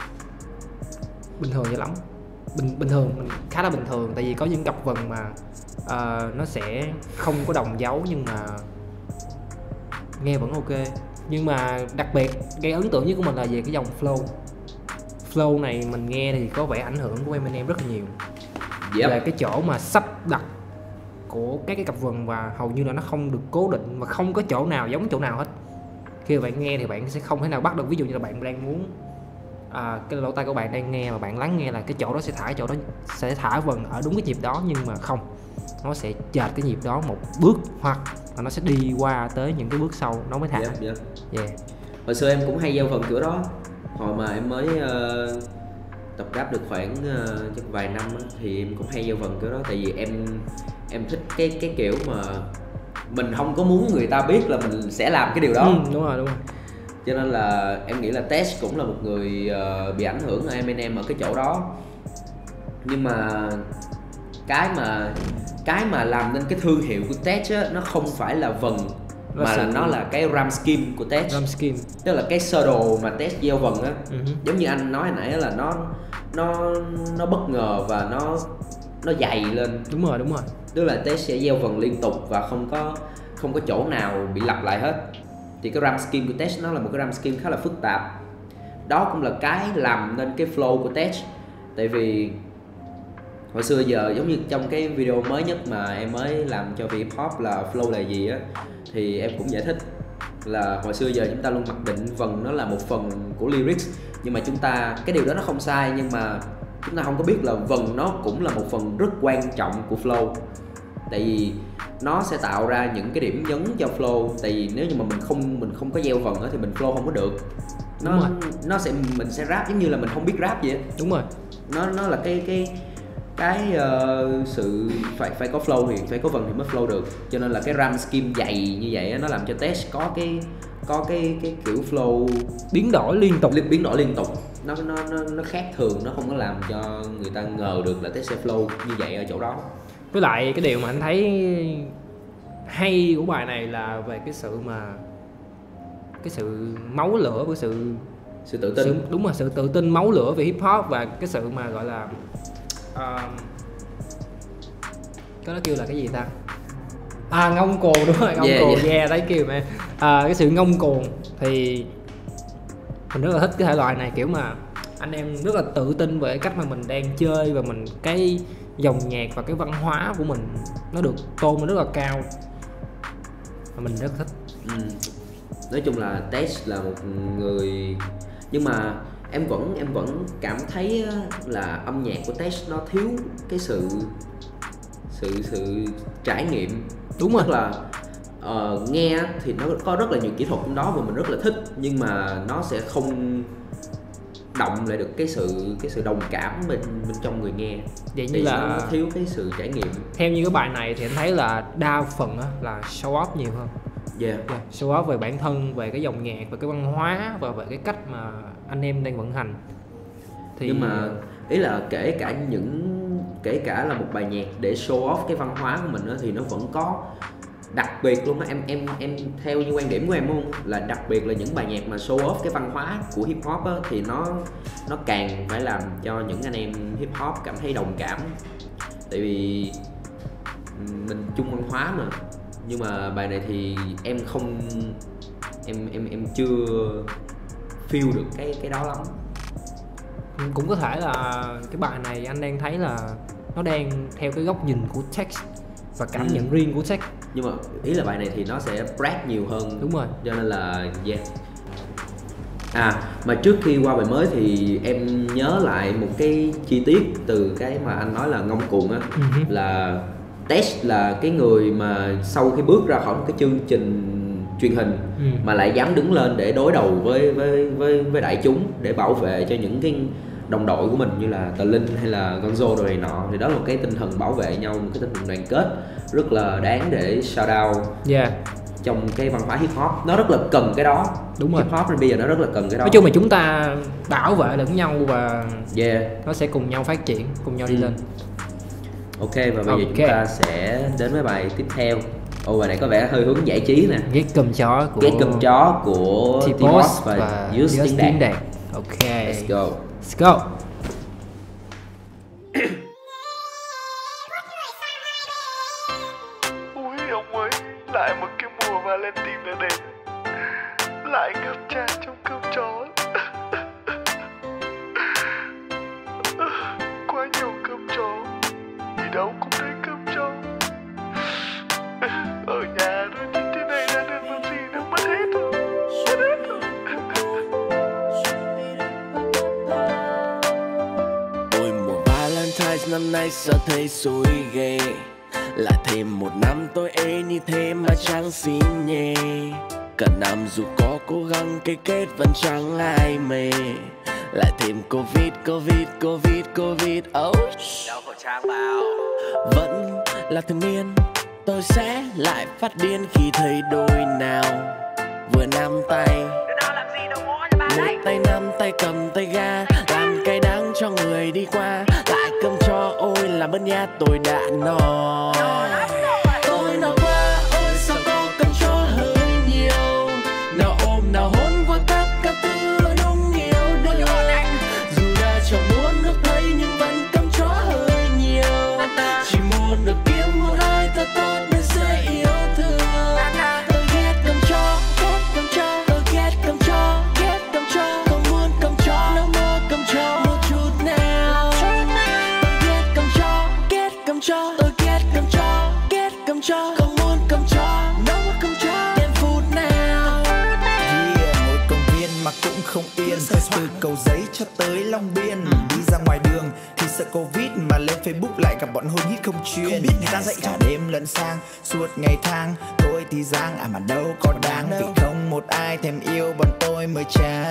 bình thường cho lắm. Bình, bình thường, mình khá là bình thường. Tại vì có những cặp vần mà uh, nó sẽ không có đồng dấu nhưng mà nghe vẫn ok. Nhưng mà đặc biệt gây ấn tượng nhất của mình là về cái dòng flow. Flow này mình nghe thì có vẻ ảnh hưởng của Eminem rất là nhiều. Yep. Là cái chỗ mà sắp đặt của các cái cặp vần và hầu như là nó không được cố định, mà không có chỗ nào giống chỗ nào hết. Khi mà bạn nghe thì bạn sẽ không thể nào bắt được. Ví dụ như là bạn đang muốn à, cái lỗ tai của bạn đang nghe mà bạn lắng nghe là cái chỗ đó sẽ thả chỗ đó sẽ thả vần ở đúng cái nhịp đó, nhưng mà không, nó sẽ chệch cái nhịp đó một bước hoặc là nó sẽ đi qua tới những cái bước sau nó mới thả. Yep, yep. Yeah. Hồi xưa em cũng hay gieo vần kiểu đó. Hồi mà em mới uh, tập rap được khoảng uh, chắc vài năm á, thì em cũng hay gieo vần kiểu đó. Tại vì em em thích cái cái kiểu mà mình không có muốn người ta biết là mình sẽ làm cái điều đó. Ừ, đúng rồi, đúng rồi. Cho nên là em nghĩ là Test cũng là một người uh, bị ảnh hưởng ở Eminem ở cái chỗ đó. Nhưng mà cái mà cái mà làm nên cái thương hiệu của Test á, nó không phải là vần mà là nó là cái rhyme scheme của Test. Rhyme scheme tức là cái sơ đồ mà Test gieo vần á. Uh-huh. Giống như anh nói hồi nãy là nó nó nó bất ngờ và nó nó dày lên. Đúng rồi, đúng rồi. Tức là Test sẽ gieo vần liên tục và không có không có chỗ nào bị lặp lại hết. Thì cái rhyme scheme của Test nó là một cái rhyme scheme khá là phức tạp. Đó cũng là cái làm nên cái flow của Test. Tại vì hồi xưa giờ giống như trong cái video mới nhất mà em mới làm cho Hip Hop là flow là gì á, thì em cũng giải thích là hồi xưa giờ chúng ta luôn mặc định vần nó là một phần của lyrics, nhưng mà chúng ta cái điều đó nó không sai, nhưng mà chúng ta không có biết là vần nó cũng là một phần rất quan trọng của flow. Tại vì nó sẽ tạo ra những cái điểm nhấn cho flow. Tại vì nếu như mà mình không mình không có gieo vần đó thì mình flow không có được. Nó nó sẽ mình sẽ rap giống như là mình không biết rap vậy. Đúng rồi. Nó nó là cái cái cái uh, sự phải phải có flow thì phải có vần thì mới flow được. Cho nên là cái rhyme scheme dày như vậy nó làm cho Test có cái có cái cái kiểu flow biến đổi liên tục, biến đổi liên tục. Nó nó nó nó khác thường, nó không có làm cho người ta ngờ được là Test sẽ flow như vậy ở chỗ đó. Với lại cái điều mà anh thấy hay của bài này là về cái sự mà cái sự máu lửa của sự sự tự tin. Sự, đúng rồi, sự tự tin máu lửa về hip hop và cái sự mà gọi là uh, cái đó kêu là cái gì ta? À, ngông cuồng, đúng rồi, ngông yeah, cuồng, yeah. yeah, đấy kêu mà à, cái sự ngông cuồng thì mình rất là thích cái thể loại này, kiểu mà anh em rất là tự tin về cách mà mình đang chơi và mình cái dòng nhạc và cái văn hóa của mình nó được tôn rất là cao và mình rất thích. Ừ. Nói chung là Test là một người, nhưng mà em vẫn em vẫn cảm thấy là âm nhạc của Test nó thiếu cái sự sự sự trải nghiệm. Đúng rồi. Tức là uh, nghe thì nó có rất là nhiều kỹ thuật trong đó và mình rất là thích, nhưng mà nó sẽ không động lại được cái sự cái sự đồng cảm bên bên trong người nghe. Vậy như thì là nó thiếu cái sự trải nghiệm. Theo như cái bài này thì anh thấy là đa phần á, là show off nhiều hơn. Yeah. Yeah, show off về bản thân, về cái dòng nhạc, về cái văn hóa và về cái cách mà anh em đang vận hành. Thì Nhưng mà ý là kể cả những kể cả là một bài nhạc để show off cái văn hóa của mình đó, thì nó vẫn có đặc biệt luôn á. Em em em theo như quan điểm của em không, là đặc biệt là những bài nhạc mà show off cái văn hóa của hip hop á, thì nó nó càng phải làm cho những anh em hip hop cảm thấy đồng cảm. Tại vì mình chung văn hóa mà. Nhưng mà bài này thì em không em em em chưa feel được cái cái đó lắm. cũng có thể là cái bài này anh đang thấy là nó đang theo cái góc nhìn của Text và cảm Ừ. nhận riêng của Text. Nhưng mà ý là bài này thì nó sẽ rap nhiều hơn. Đúng rồi. Cho nên là yeah. À mà trước khi qua bài mới thì em nhớ lại một cái chi tiết từ cái mà anh nói là ngông cuồng á. Ừ hứ. Là Test là cái người mà sau khi bước ra khỏi một cái chương trình truyền hình Ừ. mà lại dám đứng lên để đối đầu với với với với đại chúng, để bảo vệ cho những cái đồng đội của mình như là Tờ Linh hay là Gonzo rồi này nọ. Thì đó là một cái tinh thần bảo vệ nhau, một cái tinh thần đoàn kết rất là đáng để shout out Yeah. trong cái văn hóa hip hop. Nó rất là cần cái đó. Đúng rồi. Hip hop bây giờ nó rất là cần cái đó. Nói chung là chúng ta bảo vệ lẫn nhau và Yeah. nó sẽ cùng nhau phát triển, cùng nhau đi Ừ. lên. Ok, và bây giờ Ok. chúng ta sẽ đến với bài tiếp theo. Ồ, bài này có vẻ hơi hướng giải trí nè. Ghét cơm chó của Ghét cơm chó của T-Boss và, và Just Just Tiếng Đạt. Đạt. Ok. Let's go. Let's go. Ui ông ơi, lại một cái mùa Valentine đã đến, lại ngập tràn trong cơm chó. Quá nhiều cơm chó, đi đâu cũng thấy cơm chó. Ở nhà thôi chứ thế này ra đường làm gì nó mất hết rồi, mất hết rồi. Ôi mùa Valentine's năm nay sao thấy xui ghê, lại thêm một năm tôi ế như thế mà chẳng xin nhé. Cả năm dù có cố gắng cái kết vẫn chẳng ai mê, lại thêm Covid, Covid, Covid, Covid. Oh, đeo khẩu trang vào. Vẫn là thường niên, tôi sẽ lại phát điên khi thấy đôi nào vừa nắm tay, một tay nắm tay cầm tay ga, làm cay đắng cho người đi qua. Lại cơm cho ôi làm ơn nha tôi đã nói. Tôi nói qua ôi sao có cơm cho hơi nhiều, nào ôm nào hôn qua các các tư đúng yêu đương. Dù đã chẳng muốn được thấy nhưng vẫn cơm cho hơi nhiều, chỉ muốn được kiếm một ai thật tốt để sẽ yêu thương. Tôi ghét cơm cho, ghét cơm cho, tôi ghét cơm cho, ghét cơm cho, không muốn cơm cho, nó mua cơm cho một chút nào. Tôi ghét cơm cho, ghét cơm cho, tôi ghét cơm cho, ghét cơm cho, không muốn cơm cho, nó mua cơm cho thêm phút nào. Yeah, ngồi công viên mà cũng không yên, từ Cầu Giấy cho tới Long Biên. Đi ra ngoài đường thì sợ Covid mà lên Facebook lại gặp bọn hôn hít không chuyên. Không biết người ta dạy cả đêm lẫn sang suốt ngày tháng, tôi thì giang à mà đâu có đáng, vì không một ai thèm yêu bọn tôi mới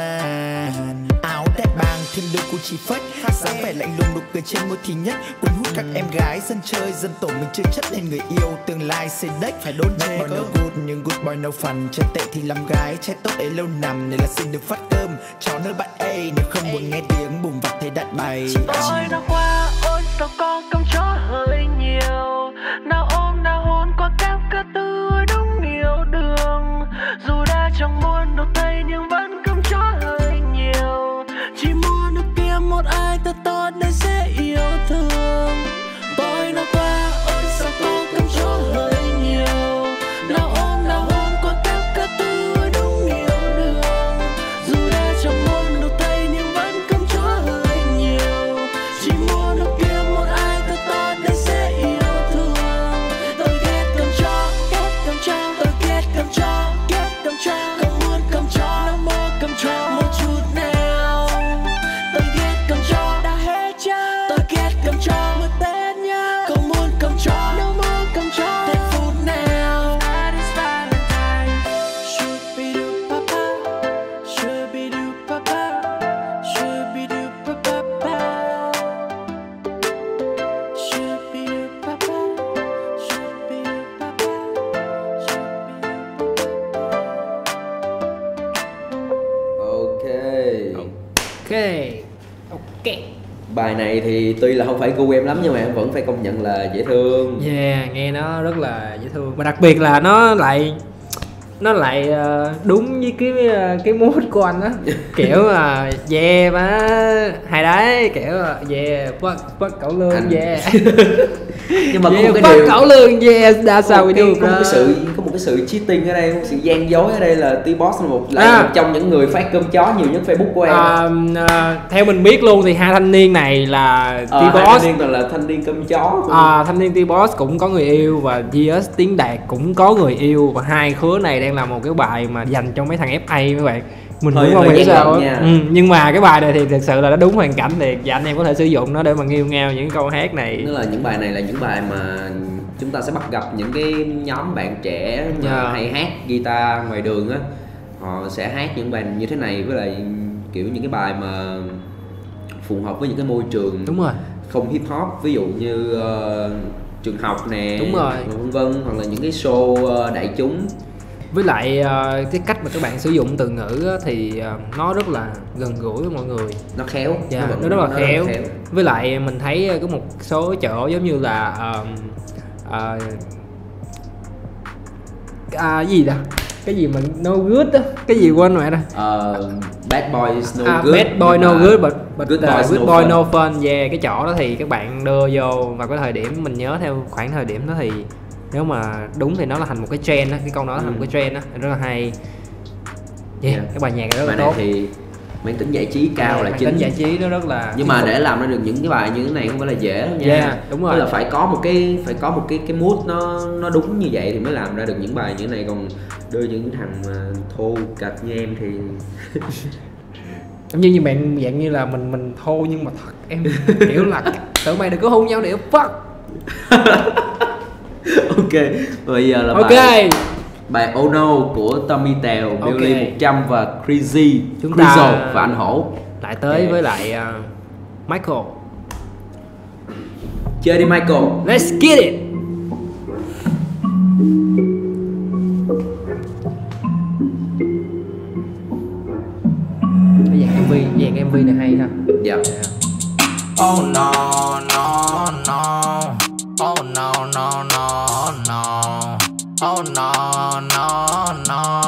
chán. Áo đẹp bàng thêm đôi Gucci phết, dáng vẻ lạnh lùng nụ cười trên môi thì nhất, cuốn hút các em gái dân chơi dân tổ mình chơi chất nên người yêu tương lai xây đếch phải đôn chê. No good nhưng good boy no fun, chân tệ thì làm gái trai tốt ấy lâu nằm nên là xin được phát cơm cho nơi bạn A, nếu không muốn nghe tiếng bùm vặt thấy đạn bày. Tôi đã qua ôi sao có cơm chó hơi nhiều, nào ôm nào hôn qua các ca tư đúng yêu đương. Dù đã chẳng muốn được thấy nhưng vẫn cơm chó hơi nhiều, chỉ muốn được kiếm một ai thật tốt để sẽ yêu thương. Tôi đã qua ôi sao có cơm chó hơi nhiều, nào ôm nào hôn qua các ca tư đúng yêu đương. Dù đã chẳng muốn được thấy nhưng vẫn cơm chó hơi nhiều, chỉ muốn được kiếm một ai thật tốt để sẽ yêu thương. Tôi ghét cơm chó, ghét cơm chó, tôi ghét cơm chó, ghét cơm chó, không muốn cơm chó, nó mua cơm chó một chút nào. kẹt. Bài này thì tuy là không phải gu em lắm nhưng mà em vẫn phải công nhận là dễ thương. Yeah, nghe nó rất là dễ thương. Và đặc biệt là nó lại nó lại đúng với cái cái mood của anh á. Kiểu là yeah má hay đấy, kiểu là yeah bắt bắt cẩu lương anh... yeah. Nhưng mà yeah, có một cái bắt điều cẩu lương yeah đã sao cái, có một cái sự có một cái sự cheating ở đây, một sự gian dối ở đây là T-Boss là một là à. một trong những người phát cơm chó nhiều nhất Facebook của em. À, à, theo mình biết luôn thì hai thanh niên này là ờ, T-Boss. Hai thanh niên toàn là thanh niên cơm chó. À, thanh niên T-Boss cũng có người yêu và Gius Tiến Đạt cũng có người yêu, và hai khứa này đang làm một cái bài mà dành cho mấy thằng ép a các bạn. Mình cũng không hiểu sao ừ, nhưng mà cái bài này thì thực sự là nó đúng hoàn cảnh thiệt, và anh em có thể sử dụng nó để mà nghêu ngao những câu hát này. Tức là những bài này là những bài mà chúng ta sẽ bắt gặp những cái nhóm bạn trẻ mà yeah. hay hát guitar ngoài đường á, họ sẽ hát những bài như thế này, với lại kiểu những cái bài mà phù hợp với những cái môi trường đúng rồi không hip hop, ví dụ như uh, trường học nè, đúng rồi vân vân, hoặc là những cái show uh, đại chúng. Với lại uh, cái cách mà các bạn sử dụng từ ngữ á, thì uh, nó rất là gần gũi với mọi người, nó khéo, yeah, nó, nó rất là nó khéo. Rất khéo. Với lại mình thấy có một số chỗ giống như là uh, uh, à, gì đó cái gì mà no good á, cái gì quên mẹ rồi. Uh, bad boy is no à, good. Bad boy no good but, but good uh, boy, good no, boy fun. no fun. Yeah, cái chỗ đó thì các bạn đưa vô và cái thời điểm mình nhớ theo khoảng thời điểm đó thì nếu mà đúng thì nó là thành một cái trend á, cái câu nói là ừ. thành một cái trend á, rất là hay. Yeah, yeah. Cái bài nhạc rất là tốt. Thì mang tính giải trí cao, yeah, là chính. Tính giải trí nó rất là. Nhưng mà để làm ra được những cái bài như thế này không phải là dễ đâu nha. Yeah, đúng rồi. Tức là phải có một cái phải có một cái cái mood nó nó đúng như vậy thì mới làm ra được những bài như thế này, còn đưa những thằng mà thô cạch như em thì giống như như bạn dạng như là mình mình thô nhưng mà thật em kiểu là tụi mày đừng có hôn nhau để fuck. Ok, bây giờ là ok bài bài Oh No của Tommy Tèo, Billy okay. một trăm và Crazy, chúng Crizzle ta và anh Hổ. Lại tới okay. với lại uh, Michael. Chơi đi Michael. Let's get it. Cái dàn em vê, dàn em vê này hay ha. Dạ. Yeah. Oh no no no. Oh no no no no. Oh no no no.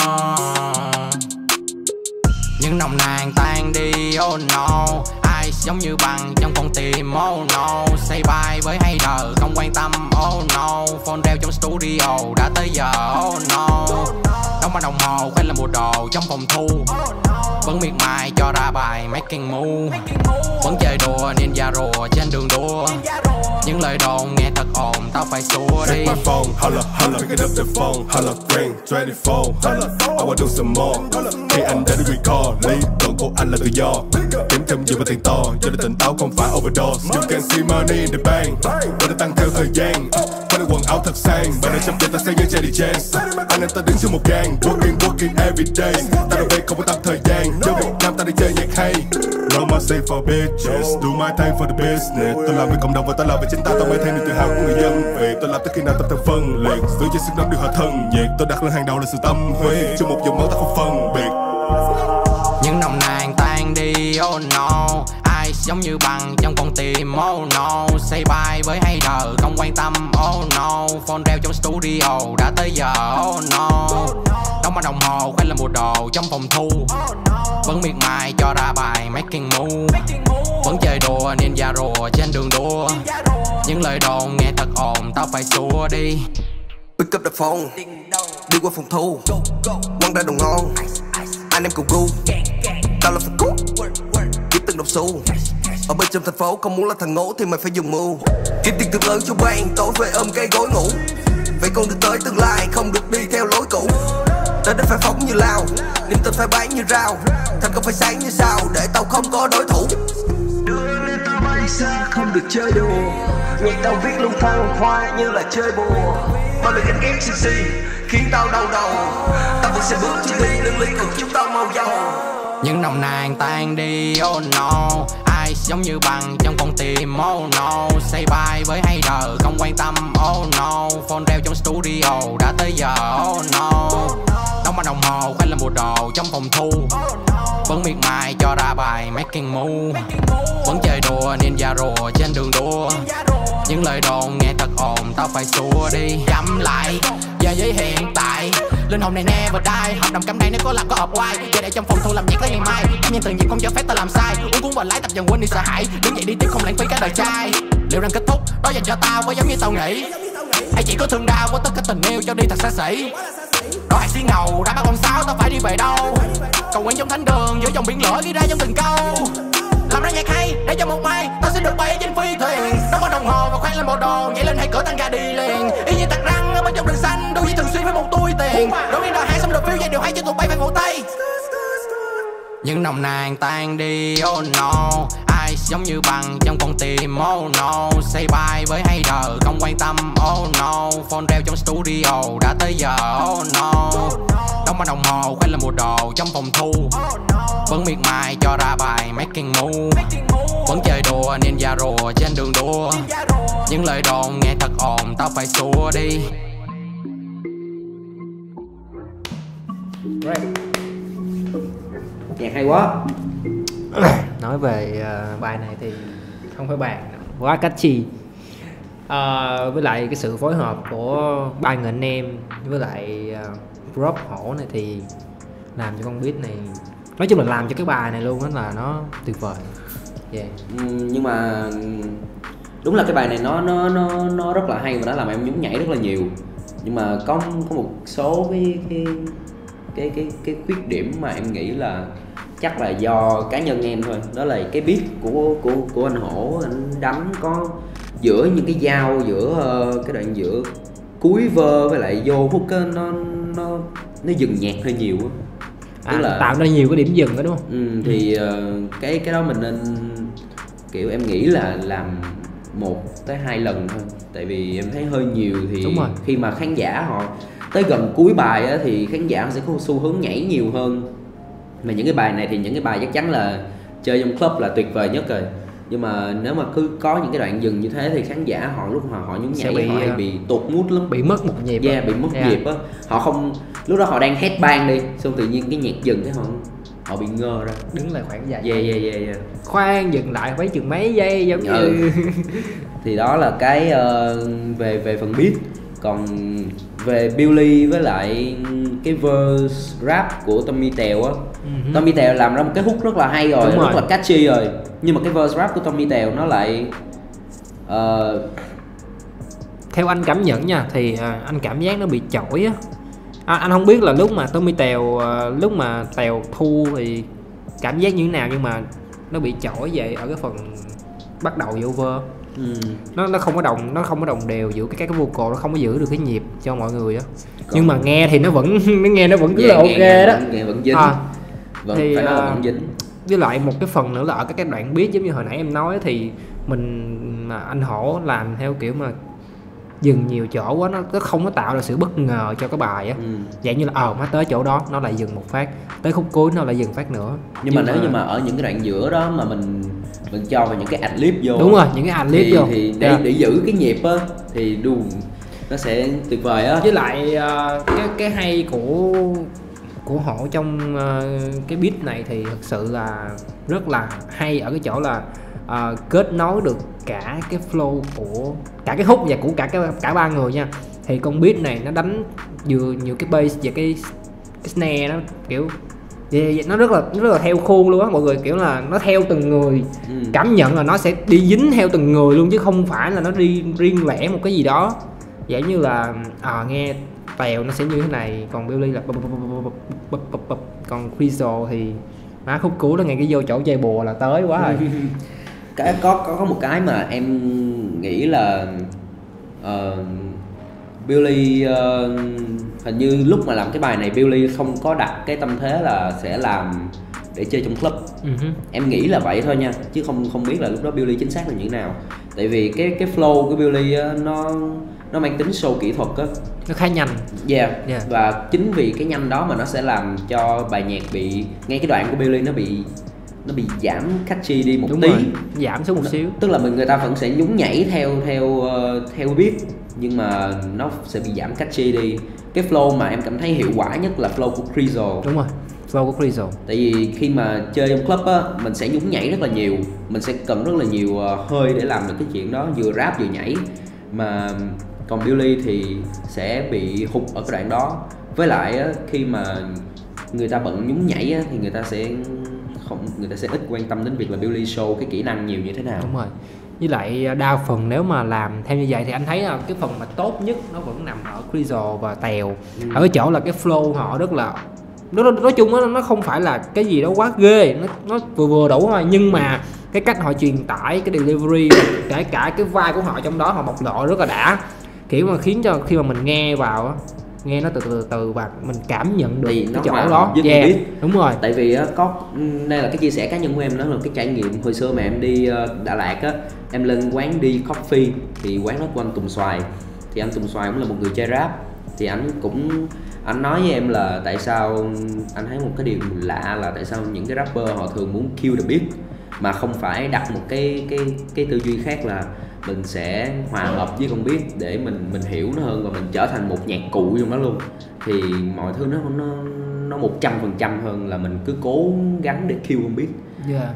Những nồng nàn tan đi. Oh no. Ai giống như bằng trong con tim. Oh no. Say bye với hater không quan tâm. Oh no. Phone reo trong studio đã tới giờ. Oh no. Đóng vào đồng hồ khoe là mua đồ trong phòng thu. Vẫn miệt mài cho ra bài making move. Vẫn chơi đùa ninja rùa trên đường đua. Những lời đồn nghe thật ồn tao phải xua đi. Check my phone, holla, holla, pick it up the phone, holla, ring, twenty-four, holla, I wanna do some more. Khi anh đã đi record, lý tưởng của anh là tự do. Kiếm thêm nhiều và tiền to, cho nên tỉnh táo không phải overdose. You can see money in the bank, và nó tăng theo thời gian. Có được quần áo thật sang, và nơi chấp nhận ta sẽ như J D Jazz. Anh em ta đứng trên một gang, working, working every day. Ta đâu về không có tăng thời gian, cho Việt Nam ta đi chơi nhạc hay. No more safe for bitches, do my thing for the business. Tôi làm vì cộng đồng và tôi làm vì chính ta, tôi mới thấy niềm tự hào của người dân Việt. Tôi làm tới khi nào tâm thần phân liệt, giữ cho sức nóng điều hòa thân nhiệt. Tôi đặt lên hàng đầu là sự tâm huyết, trong một dòng máu ta không phân biệt. Những nồng nàn tan đi, oh no. Ai giống như bằng trong con tim, oh no. Say bye với hater không quan tâm, oh no. Phone reo trong studio đã tới giờ, oh no. Đóng vào đồng hồ khoe là mua đồ trong phòng thu. Vẫn miệt mài cho ra bài making move. Vẫn chơi đùa ninja rùa trên đường đua. Những lời đồn nghe thật ồn tao phải xua đi. Pick up the phone, đi qua phòng thu, quăng ra đồ ngon, anh em cùng gu. Tao là phần cút, kiếm từng đồng xu. Ở bên trong thành phố không muốn là thằng ngố thì mày phải dùng mưu. Kiếm tiền thật lớn cho bang, tối về ôm cây gối ngủ. Vậy con đường tới tương lai không được đi theo lối cũ. Đến đây phải phóng như lao, niềm tin phải bán như rau. Thành công phải sáng như sao, để tao không có đối thủ. Đưa lên tao bay xa, không được chơi đùa. Nhạc tao viết luôn thăng hoa như là chơi bùa. Bao lời ganh ghét xì xì, khiến tao đau đầu. Tao vẫn sẽ bước trên đi, lưng lý cực chúng tao mau giàu. Những nồng nàn tan đi, oh no. Ai giống như bằng trong con tim, oh no. Say bye với hater không quan tâm, oh no. Phone reo trong studio đã tới giờ, oh no. Đóng bằng đồng hồ khoanh là một đồ trong phòng thu, vẫn miệt mài cho ra bài making move. Vẫn chơi đùa ninja rùa trên đường đua, những lời đồn nghe thật ồn tao phải xua đi. Chậm lại giờ với hiện tại, linh hồn này never die. Hợp đồng cắm đây nếu có làm có hợp quay, giờ để trong phòng thu làm nhạc tới ngày mai. Em nhìn từng nhịp không cho phép tao làm sai, uống cuốn bờ lái tập dần quên đi sợ hãi. Đứng dậy đi tiếp không lãng phí cả đời trai. Liệu rằng kết thúc đó dành cho tao có giống như tao nghĩ, hay chỉ có thương đau của tất cả tình yêu cho đi thật xa xỉ. Đó hãy xí ngầu đã ba con sáu tao phải đi về đâu, cầu nguyện trong thánh đường giữa dòng biển lửa ghi ra trong từng câu. Làm ra nhạc hay để cho một mai tao sẽ được bay trên phi thuyền, đóng vào đồng hồ và khoan lên bộ đồ, nhảy lên hai cửa tăng ga đi liền. Y như tạc răng ở bên trong rừng xanh, đôi gì thường xuyên với một túi tiền. Đôi miếng đòi hai xong được phiêu dây điều hay cho tụi bay phải phủ tay. Những nồng nàn tan đi, oh no. Ai giống như bằng trong con tim, oh no. Say bye với hater không quan tâm, oh no. Phone reo trong studio đã tới giờ, oh no. Đóng bằng đồng hồ khoanh là một đồ trong phòng thu, vẫn miệt mài cho ra bài making move. Vẫn chơi đùa ninja rùa trên đường đua, những lời đồn nghe thật ồn tao phải xua đi. Nhạc hay quá. Nói về uh, bài này thì không phải bàn, quá catchy. Uh, với lại cái sự phối hợp của ba người anh em với lại uh, Rob Hổ này thì làm cho con beat này, nói chung là làm cho cái bài này luôn đó là nó tuyệt vời. Yeah. Nhưng mà đúng là cái bài này nó nó nó nó rất là hay và nó làm em nhún nhảy rất là nhiều. Nhưng mà có có một số cái cái cái cái cái khuyết điểm mà em nghĩ là chắc là do cá nhân em thôi. Đó là cái beat của của của anh Hổ, anh đánh có giữa những cái giao giữa uh, cái đoạn giữa cuối vơ với lại vô hook á, nó nó nó dừng nhạc hơi nhiều á. À, là tạo ra nhiều cái điểm dừng đó đúng không? Ừ, thì uh, cái cái đó mình nên kiểu em nghĩ là làm một tới hai lần thôi, tại vì em thấy hơi nhiều. Thì khi mà khán giả họ tới gần cuối bài á, thì khán giả họ sẽ có xu hướng nhảy nhiều hơn. Mà những cái bài này thì những cái bài chắc chắn là chơi trong club là tuyệt vời nhất rồi. Nhưng mà nếu mà cứ có những cái đoạn dừng như thế thì khán giả họ lúc mà họ nhún nhảy bị, họ hay bị tụt mood lắm, bị mất một nhịp. Yeah, bị mất yeah. nhịp á. Họ không, lúc đó họ đang headbang đi, xong tự nhiên cái nhạc dừng cái họ họ bị ngơ ra, đứng lại khoảng vài yeah, yeah, yeah, yeah. khoan dừng lại mấy chừng mấy giây giống ừ. như thì đó là cái uh, về về phần beat. Còn về Billy với lại cái verse rap của Tommy Tèo á, uh-huh. Tommy Tèo làm ra một cái hook rất là hay rồi, Đúng rất rồi. là catchy rồi. Nhưng mà cái verse rap của Tommy Tèo nó lại uh... theo anh cảm nhận nha, thì uh, anh cảm giác nó bị chổi á. À, anh không biết là lúc mà Tommy Tèo uh, lúc mà Tèo thu thì cảm giác như thế nào, nhưng mà nó bị chổi vậy ở cái phần bắt đầu vô vơ. Ừ. nó nó không có đồng nó không có đồng đều giữa cái cái vocal, nó không có giữ được cái nhịp cho mọi người á. Nhưng mà nghe thì nó vẫn nó nghe nó vẫn cứ là ok nghe, đó vẫn, nghe vẫn dính à, vẫn thì, phải nói là uh, vẫn dính. Với lại một cái phần nữa là ở cái cái đoạn beat giống như hồi nãy em nói, thì mình mà anh Hổ làm theo kiểu mà dừng nhiều chỗ quá, nó, nó không có tạo ra sự bất ngờ cho cái bài á. Ừ. Dạng như là ờ nó tới chỗ đó nó lại dừng một phát, tới khúc cuối nó lại dừng phát nữa. Nhưng Chứ mà nếu mà... như mà ở những cái đoạn giữa đó mà mình mình cho vào những cái ad-lib vô, đúng rồi, những cái ad-lib thì, vô thì để yeah. để giữ cái nhịp á thì đù nó sẽ tuyệt vời á. Với lại uh, cái cái hay của của Hổ trong uh, cái beat này thì thật sự là rất là hay ở cái chỗ là uh, kết nối được cả cái flow của cả cái hook và của cả cái cả ba người nha. Thì con beat này nó đánh vừa nhiều cái bass và cái, cái snare nó kiểu yeah, nó rất là nó rất là theo khuôn luôn á mọi người, kiểu là nó theo từng người. Ừ. Cảm nhận là nó sẽ đi dính theo từng người luôn chứ không phải là nó đi riêng lẻ một cái gì đó. Vậy như là à, nghe Tèo nó sẽ như thế này, còn Billy là bập, bập, bập, bập, bập, bập. Còn Crystal thì má khúc cuối nó nghe cái vô chỗ dây bùa là tới quá rồi. Cái có có có một cái mà em nghĩ là uh, Billy uh, hình như lúc mà làm cái bài này Billy không có đặt cái tâm thế là sẽ làm để chơi trong club. Uh-huh. Em nghĩ là vậy thôi nha, chứ không không biết là lúc đó Billy chính xác là như thế nào. Tại vì cái cái flow của Billy á, nó nó mang tính show kỹ thuật á, nó khá nhanh. Yeah. yeah. Và chính vì cái nhanh đó mà nó sẽ làm cho bài nhạc bị, ngay cái đoạn của Billy nó bị nó bị giảm catchy đi một Đúng tí, rồi, giảm xuống một nó, xíu. tức là mình người ta vẫn sẽ nhún nhảy theo theo uh, theo beat, nhưng mà nó sẽ bị giảm catchy đi. Cái flow mà em cảm thấy hiệu quả nhất là flow của Krizo. Đúng rồi, flow của Krizo. Tại vì khi mà chơi trong club á, mình sẽ nhún nhảy rất là nhiều, mình sẽ cần rất là nhiều uh, hơi để làm được cái chuyện đó, vừa rap vừa nhảy. Mà còn Billy thì sẽ bị hụt ở cái đoạn đó. Với lại á, khi mà người ta bận nhún nhảy á, thì người ta sẽ không người ta sẽ ít quan tâm đến việc là Billy show cái kỹ năng nhiều như thế nào. Đúng rồi. Với lại đa phần nếu mà làm theo như vậy thì anh thấy là cái phần mà tốt nhất nó vẫn nằm ở Krizo và Tèo. Ừ. Ở cái chỗ là cái flow họ rất là nó nói chung nó nó không phải là cái gì đó quá ghê, nó nó vừa vừa đủ thôi, nhưng mà cái cách họ truyền tải, cái delivery, kể cả cái vai của họ trong đó họ bộc lộ rất là đã, kiểu mà khiến cho khi mà mình nghe vào á, nghe nó từ từ từ và mình cảm nhận được thì cái nó chỗ hòa đó. hợp với Yeah, beat. đúng rồi. Tại vì á, có đây là cái chia sẻ cá nhân của em, đó là cái trải nghiệm hồi xưa mà em đi uh, Đà Lạt á, em lên quán đi coffee, thì quán đó của anh Tùng Xoài, thì anh Tùng Xoài cũng là một người chơi rap, thì anh cũng anh nói với em là tại sao anh thấy một cái điều lạ là tại sao những cái rapper họ thường muốn kill the beat mà không phải đặt một cái cái cái tư duy khác là mình sẽ hòa hợp với con beat để mình mình hiểu nó hơn và mình trở thành một nhạc cụ trong đó luôn, thì mọi thứ nó nó nó một trăm phần trăm hơn là mình cứ cố gắng để kill con beat. Yeah.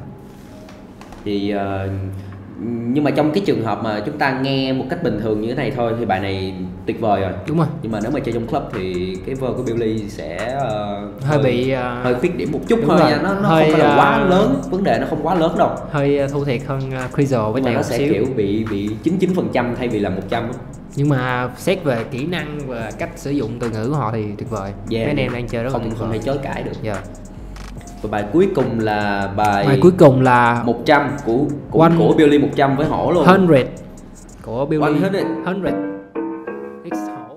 Thì uh, nhưng mà trong cái trường hợp mà chúng ta nghe một cách bình thường như thế này thôi thì bài này tuyệt vời rồi. Đúng rồi. Nhưng mà nếu mà chơi trong club thì cái verse của Billy sẽ uh, hơi, hơi bị uh, hơi khuyết điểm một chút thôi, rồi. nó nó hơi, không phải là quá uh, lớn, vấn đề nó không quá lớn đâu. Hơi uh, thua thiệt hơn uh, Krizo với Tèo nó sẽ xíu. kiểu bị bị chín mươi chín phần trăm thay vì là một trăm. Nhưng mà xét về kỹ năng và cách sử dụng từ ngữ của họ thì tuyệt vời. Yeah, mấy anh em đang chơi rất không, là tuyệt không vời. thể chối cãi được. Yeah. Và bài cuối cùng là bài bài cuối cùng là một trăm của của, One, của Billy một trăm với Hổ luôn. một trăm của Billy. một trăm. một trăm. X Hổ.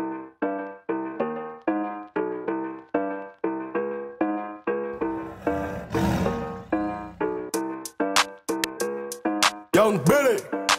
Young Billy.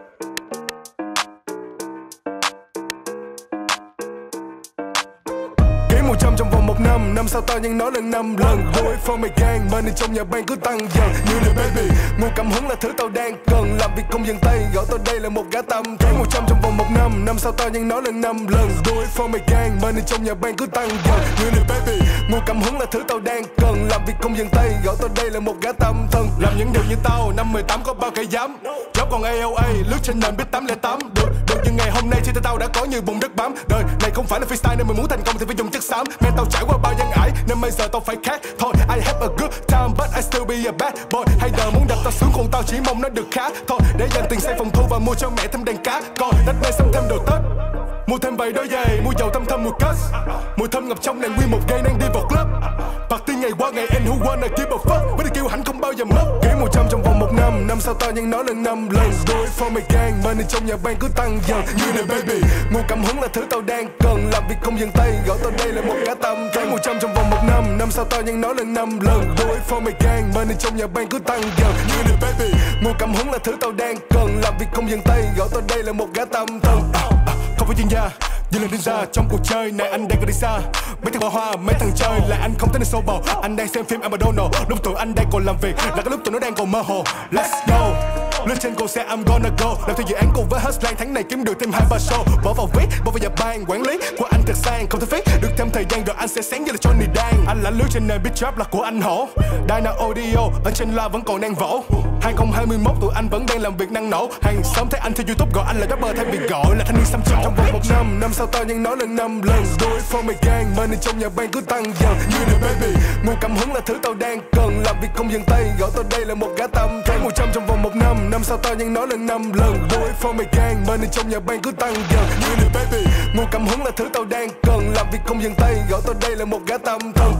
một trăm trong vòng một năm, năm sau tao nhưng nói lần năm lần. Do it for my gang, money trong nhà bang cứ tăng dần. Như là baby, nguồn cảm hứng là thứ tao đang cần. Làm việc không dừng tay, gọi tao đây là một gã tâm. Thế một trăm trong vòng một năm, năm sau tao nhưng nói lần năm lần. Do it for my gang, money trong nhà bang cứ tăng dần. Như là baby, nguồn cảm hứng là thứ tao đang cần. Làm việc không dừng tay, gọi tao đây là một gã tâm thân. Làm những điều như tao, năm mười tám có bao cái dám. Job còn a lờ a, lướt trên nền biết tám lẻ tám. Được, được nhưng ngày hôm nay trên tay tao đã có nhiều bùn đất bám. Đời này không phải là freestyle nên mày muốn thành công thì phải dùng chất xám. Nghe tao trải qua bao gian ải nên bây giờ tao phải khác thôi. I have a good time but I still be a bad boy. Hay đời muốn đập tao xuống còn tao chỉ mong nó được khá thôi. Để dành tiền xây phòng thu và mua cho mẹ thêm đàn cá coi đất mê xăm thêm đồ Tết. Mua thêm vài đôi giày, mua dầu thâm thâm mùi cất. Mùi thơm ngập trong làn nguyên một gây đang đi vào club. Party ngày qua ngày and who wanna give a fuck. Với điều kiêu hãnh không bao giờ mất. Kể một trăm trong vòng một năm, năm sau tao nhưng nói lần năm lần. Do it for my gang, money trong nhà bang cứ tăng dần. Như là baby, nguồn cảm hứng là thứ tao đang cần. Làm việc không dừng tay, gọi tao đây là một gã tâm. Kể một trăm trong vòng một năm, năm sau tao nhưng nói lần năm lần. Do it for my gang, money trong nhà bang cứ tăng dần. Như là baby, nguồn cảm hứng là thứ tao đang cần. Làm việc không dừng tay, gọi tao đây là một gã tâm thân. Không phải chuyên gia, như là ninja trong cuộc chơi này anh đang còn đi xa. Mấy thằng bỏ hoa, mấy thằng chơi là anh không thấy nên sâu bầu. Anh đang xem phim Amadono, lúc tụi anh đang còn làm việc là cái lúc tụi nó đang còn mơ hồ. Let's go. Lên trên cầu xe I'm gonna go. Làm theo dự án cùng với Hustline, tháng này kiếm được thêm hai ba show. Bỏ vào viết, bỏ vào nhà bang, quản lý của anh thật sang, không thể phí. Được thêm thời gian rồi anh sẽ sáng như là Johnny Đang. Anh lãnh lướt trên nền beat trap là của anh Hổ. Dyna Audio ở trên loa vẫn còn đang vỗ. hai không hai mốt tụi anh vẫn đang làm việc năng nổ. Hàng xóm thấy anh trên YouTube gọi anh là rapper thay vì gọi là thanh niên xăm trăm trong vòng một năm. Năm sau tao nhưng nói lần năm lần. Do it for my gang, money trong nhà bang cứ tăng dần. Như là baby, nguồn cảm hứng là thứ tao đang cần. Làm việc không dừng tay, gọi tao đây là một gã tâm. Thế một trăm trong vòng một năm, năm sau tao nhưng nói lần năm lần. Do it for my gang, money trong nhà bang cứ tăng dần. Như là baby, nguồn cảm hứng là thứ tao đang cần. Làm việc không dừng tay, gọi tao đây là một gã tâm thân.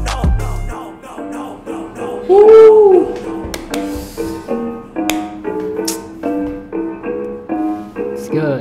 Good.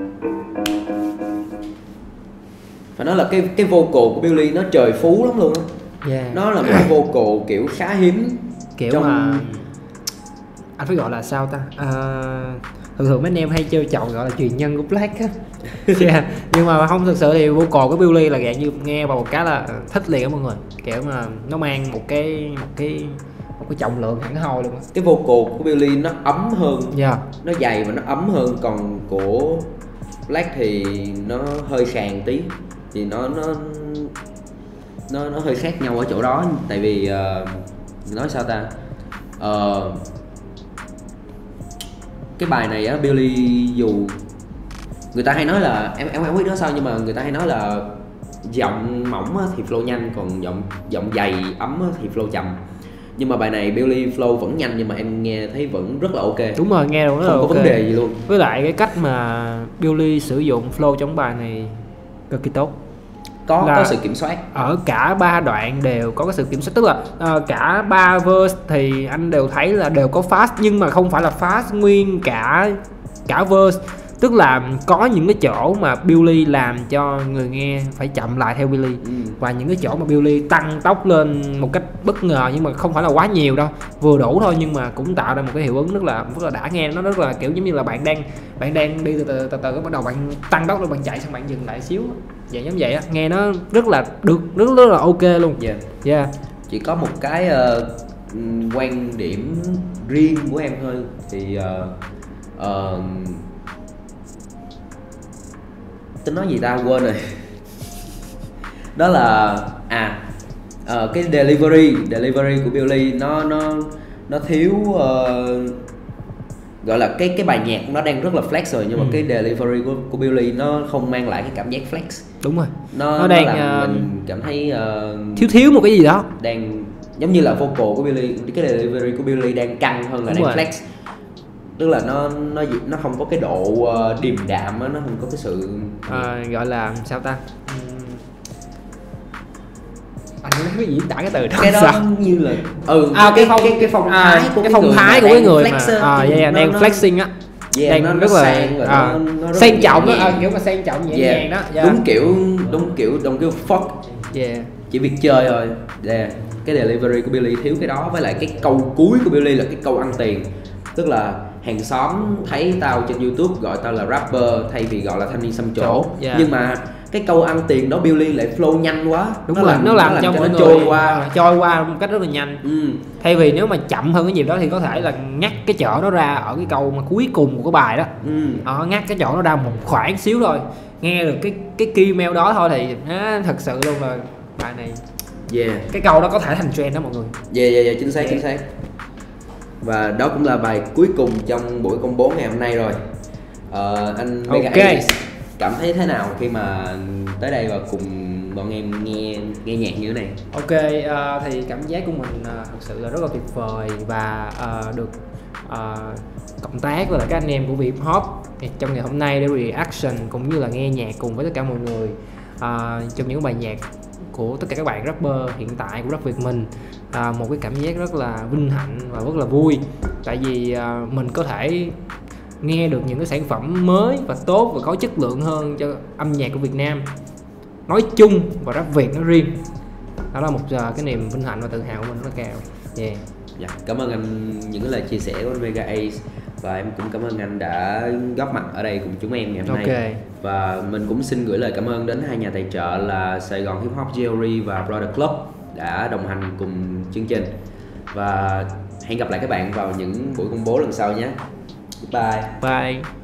Phải nói là cái cái vocal của Billy nó trời phú lắm luôn á. Yeah. Nó là một cái vocal kiểu khá hiếm. Kiểu trong... mà anh phải gọi là sao ta? À, thường thường mấy anh em hay trêu chọc gọi là truyền nhân của Black á. Yeah. Nhưng mà không, thực sự thì vocal của Billy là dạng như nghe vào một cái là thích liền á mọi người. Kiểu mà nó mang một cái một cái một cái trọng lượng hẳn hoi luôn á. Cái vocal của Billy nó ấm hơn, yeah. nó dày và nó ấm hơn, còn của Black thì nó hơi khàn tí, thì nó nó nó nó hơi khác nhau ở chỗ đó. Tại vì uh, nói sao ta, uh, cái bài này á, Billy dù người ta hay nói là em em không biết nói sao, nhưng mà người ta hay nói là giọng mỏng á, thì flow nhanh, còn giọng giọng dày ấm á, thì flow chậm. Nhưng mà bài này Billy flow vẫn nhanh, nhưng mà em nghe thấy vẫn rất là ok. Đúng rồi, nghe rất là không ok, có vấn đề gì luôn. Với lại cái cách mà Billy sử dụng flow trong bài này cực kỳ tốt. Có có sự kiểm soát. Ở cả ba đoạn đều có cái sự kiểm soát, tức là uh, cả ba verse thì anh đều thấy là đều có fast, nhưng mà không phải là fast nguyên cả cả verse. Tức là có những cái chỗ mà Billy làm cho người nghe phải chậm lại theo Billy, ừ. và những cái chỗ mà Billy tăng tốc lên một cách bất ngờ, nhưng mà không phải là quá nhiều đâu, vừa đủ thôi, nhưng mà cũng tạo ra một cái hiệu ứng rất là rất là đã nghe. Nó rất là kiểu giống như là bạn đang bạn đang đi từ từ từ từ bắt đầu bạn tăng tốc rồi bạn chạy xong bạn dừng lại xíu, vậy giống vậy á, nghe nó rất là được, rất rất là ok luôn. Yeah. Yeah. Chỉ có một cái uh, quan điểm riêng của em thôi, thì uh, uh, tính nói gì ta quên rồi. Đó là à uh, cái delivery delivery của Billy nó nó nó thiếu uh, gọi là cái cái bài nhạc nó đang rất là flex rồi, nhưng mà ừ. cái delivery của của Billy nó không mang lại cái cảm giác flex. Đúng rồi, nó, nó đang nó làm uh, mình cảm thấy uh, thiếu thiếu một cái gì đó, đang giống như là vocal của Billy, cái delivery của Billy đang căng hơn là đúng đang rồi. Flex. Tức là nó nó nó không có cái độ uh, điềm đạm á, nó không có cái sự à, gọi là sao ta, anh nói cái gì tả cái từ đó cái đó sao? Như là ừ à, cái, cái phong cái, cái phong thái à, của cái cái phong thái của cái người mà à, yeah, yeah, đang nó, flexing á, yeah, đang nó, rất nó là sang rồi, à, nó, nó rất sang trọng á, à, kiểu mà sang trọng nhẹ yeah. nhàng đó. Yeah. Đúng kiểu đúng kiểu đúng kiểu fuck. Yeah. Chỉ việc chơi thôi. Yeah. Cái delivery của Billy thiếu cái đó, với lại cái câu cuối của Billy là cái câu ăn tiền. Tức là hàng xóm thấy tao trên YouTube gọi tao là rapper thay vì gọi là thanh niên xăm chỗ. Yeah. Nhưng mà cái câu ăn tiền đó Billy lại flow nhanh quá. Đúng nó rồi, làm, nó làm, nó làm cho, cho mọi nó người trôi qua trôi qua một cách rất là nhanh. Ừ. Thay vì nếu mà chậm hơn cái gì đó thì có thể là ngắt cái chỗ nó ra ở cái câu mà cuối cùng của cái bài đó. Ừ. Đó, ngắt cái chỗ nó ra một khoảng xíu thôi, nghe được cái cái key mail đó thôi thì à, thật sự luôn là bài này. Yeah. Cái câu đó có thể thành trend đó mọi người. Yeah, yeah, yeah, chính xác, yeah. chính xác. Và đó cũng là bài cuối cùng trong buổi công bố ngày hôm nay rồi. Ờ, anh Mega okay. Ace cảm thấy thế nào khi mà tới đây và cùng bọn em nghe nghe nhạc như thế này? Ok, uh, thì cảm giác của mình uh, thật sự là rất là tuyệt vời, và uh, được uh, cộng tác với lại các anh em của Hip Hop trong ngày hôm nay để reaction cũng như là nghe nhạc cùng với tất cả mọi người uh, trong những bài nhạc của tất cả các bạn rapper hiện tại của rap Việt mình. À, một cái cảm giác rất là vinh hạnh và rất là vui, tại vì à, mình có thể nghe được những cái sản phẩm mới và tốt và có chất lượng hơn cho âm nhạc của Việt Nam nói chung và rap Việt nói riêng. Đó là một giờ cái niềm vinh hạnh và tự hào của mình rất là cao. Yeah. Dạ, cảm ơn anh những cái lời chia sẻ của Mega Ace, và em cũng cảm ơn anh đã góp mặt ở đây cùng chúng em ngày hôm okay. nay. Và mình cũng xin gửi lời cảm ơn đến hai nhà tài trợ là Sài Gòn Hip Hop Jewelry và Brother Club đã đồng hành cùng chương trình. Và hẹn gặp lại các bạn vào những buổi công bố lần sau nhé. Bye. Bye.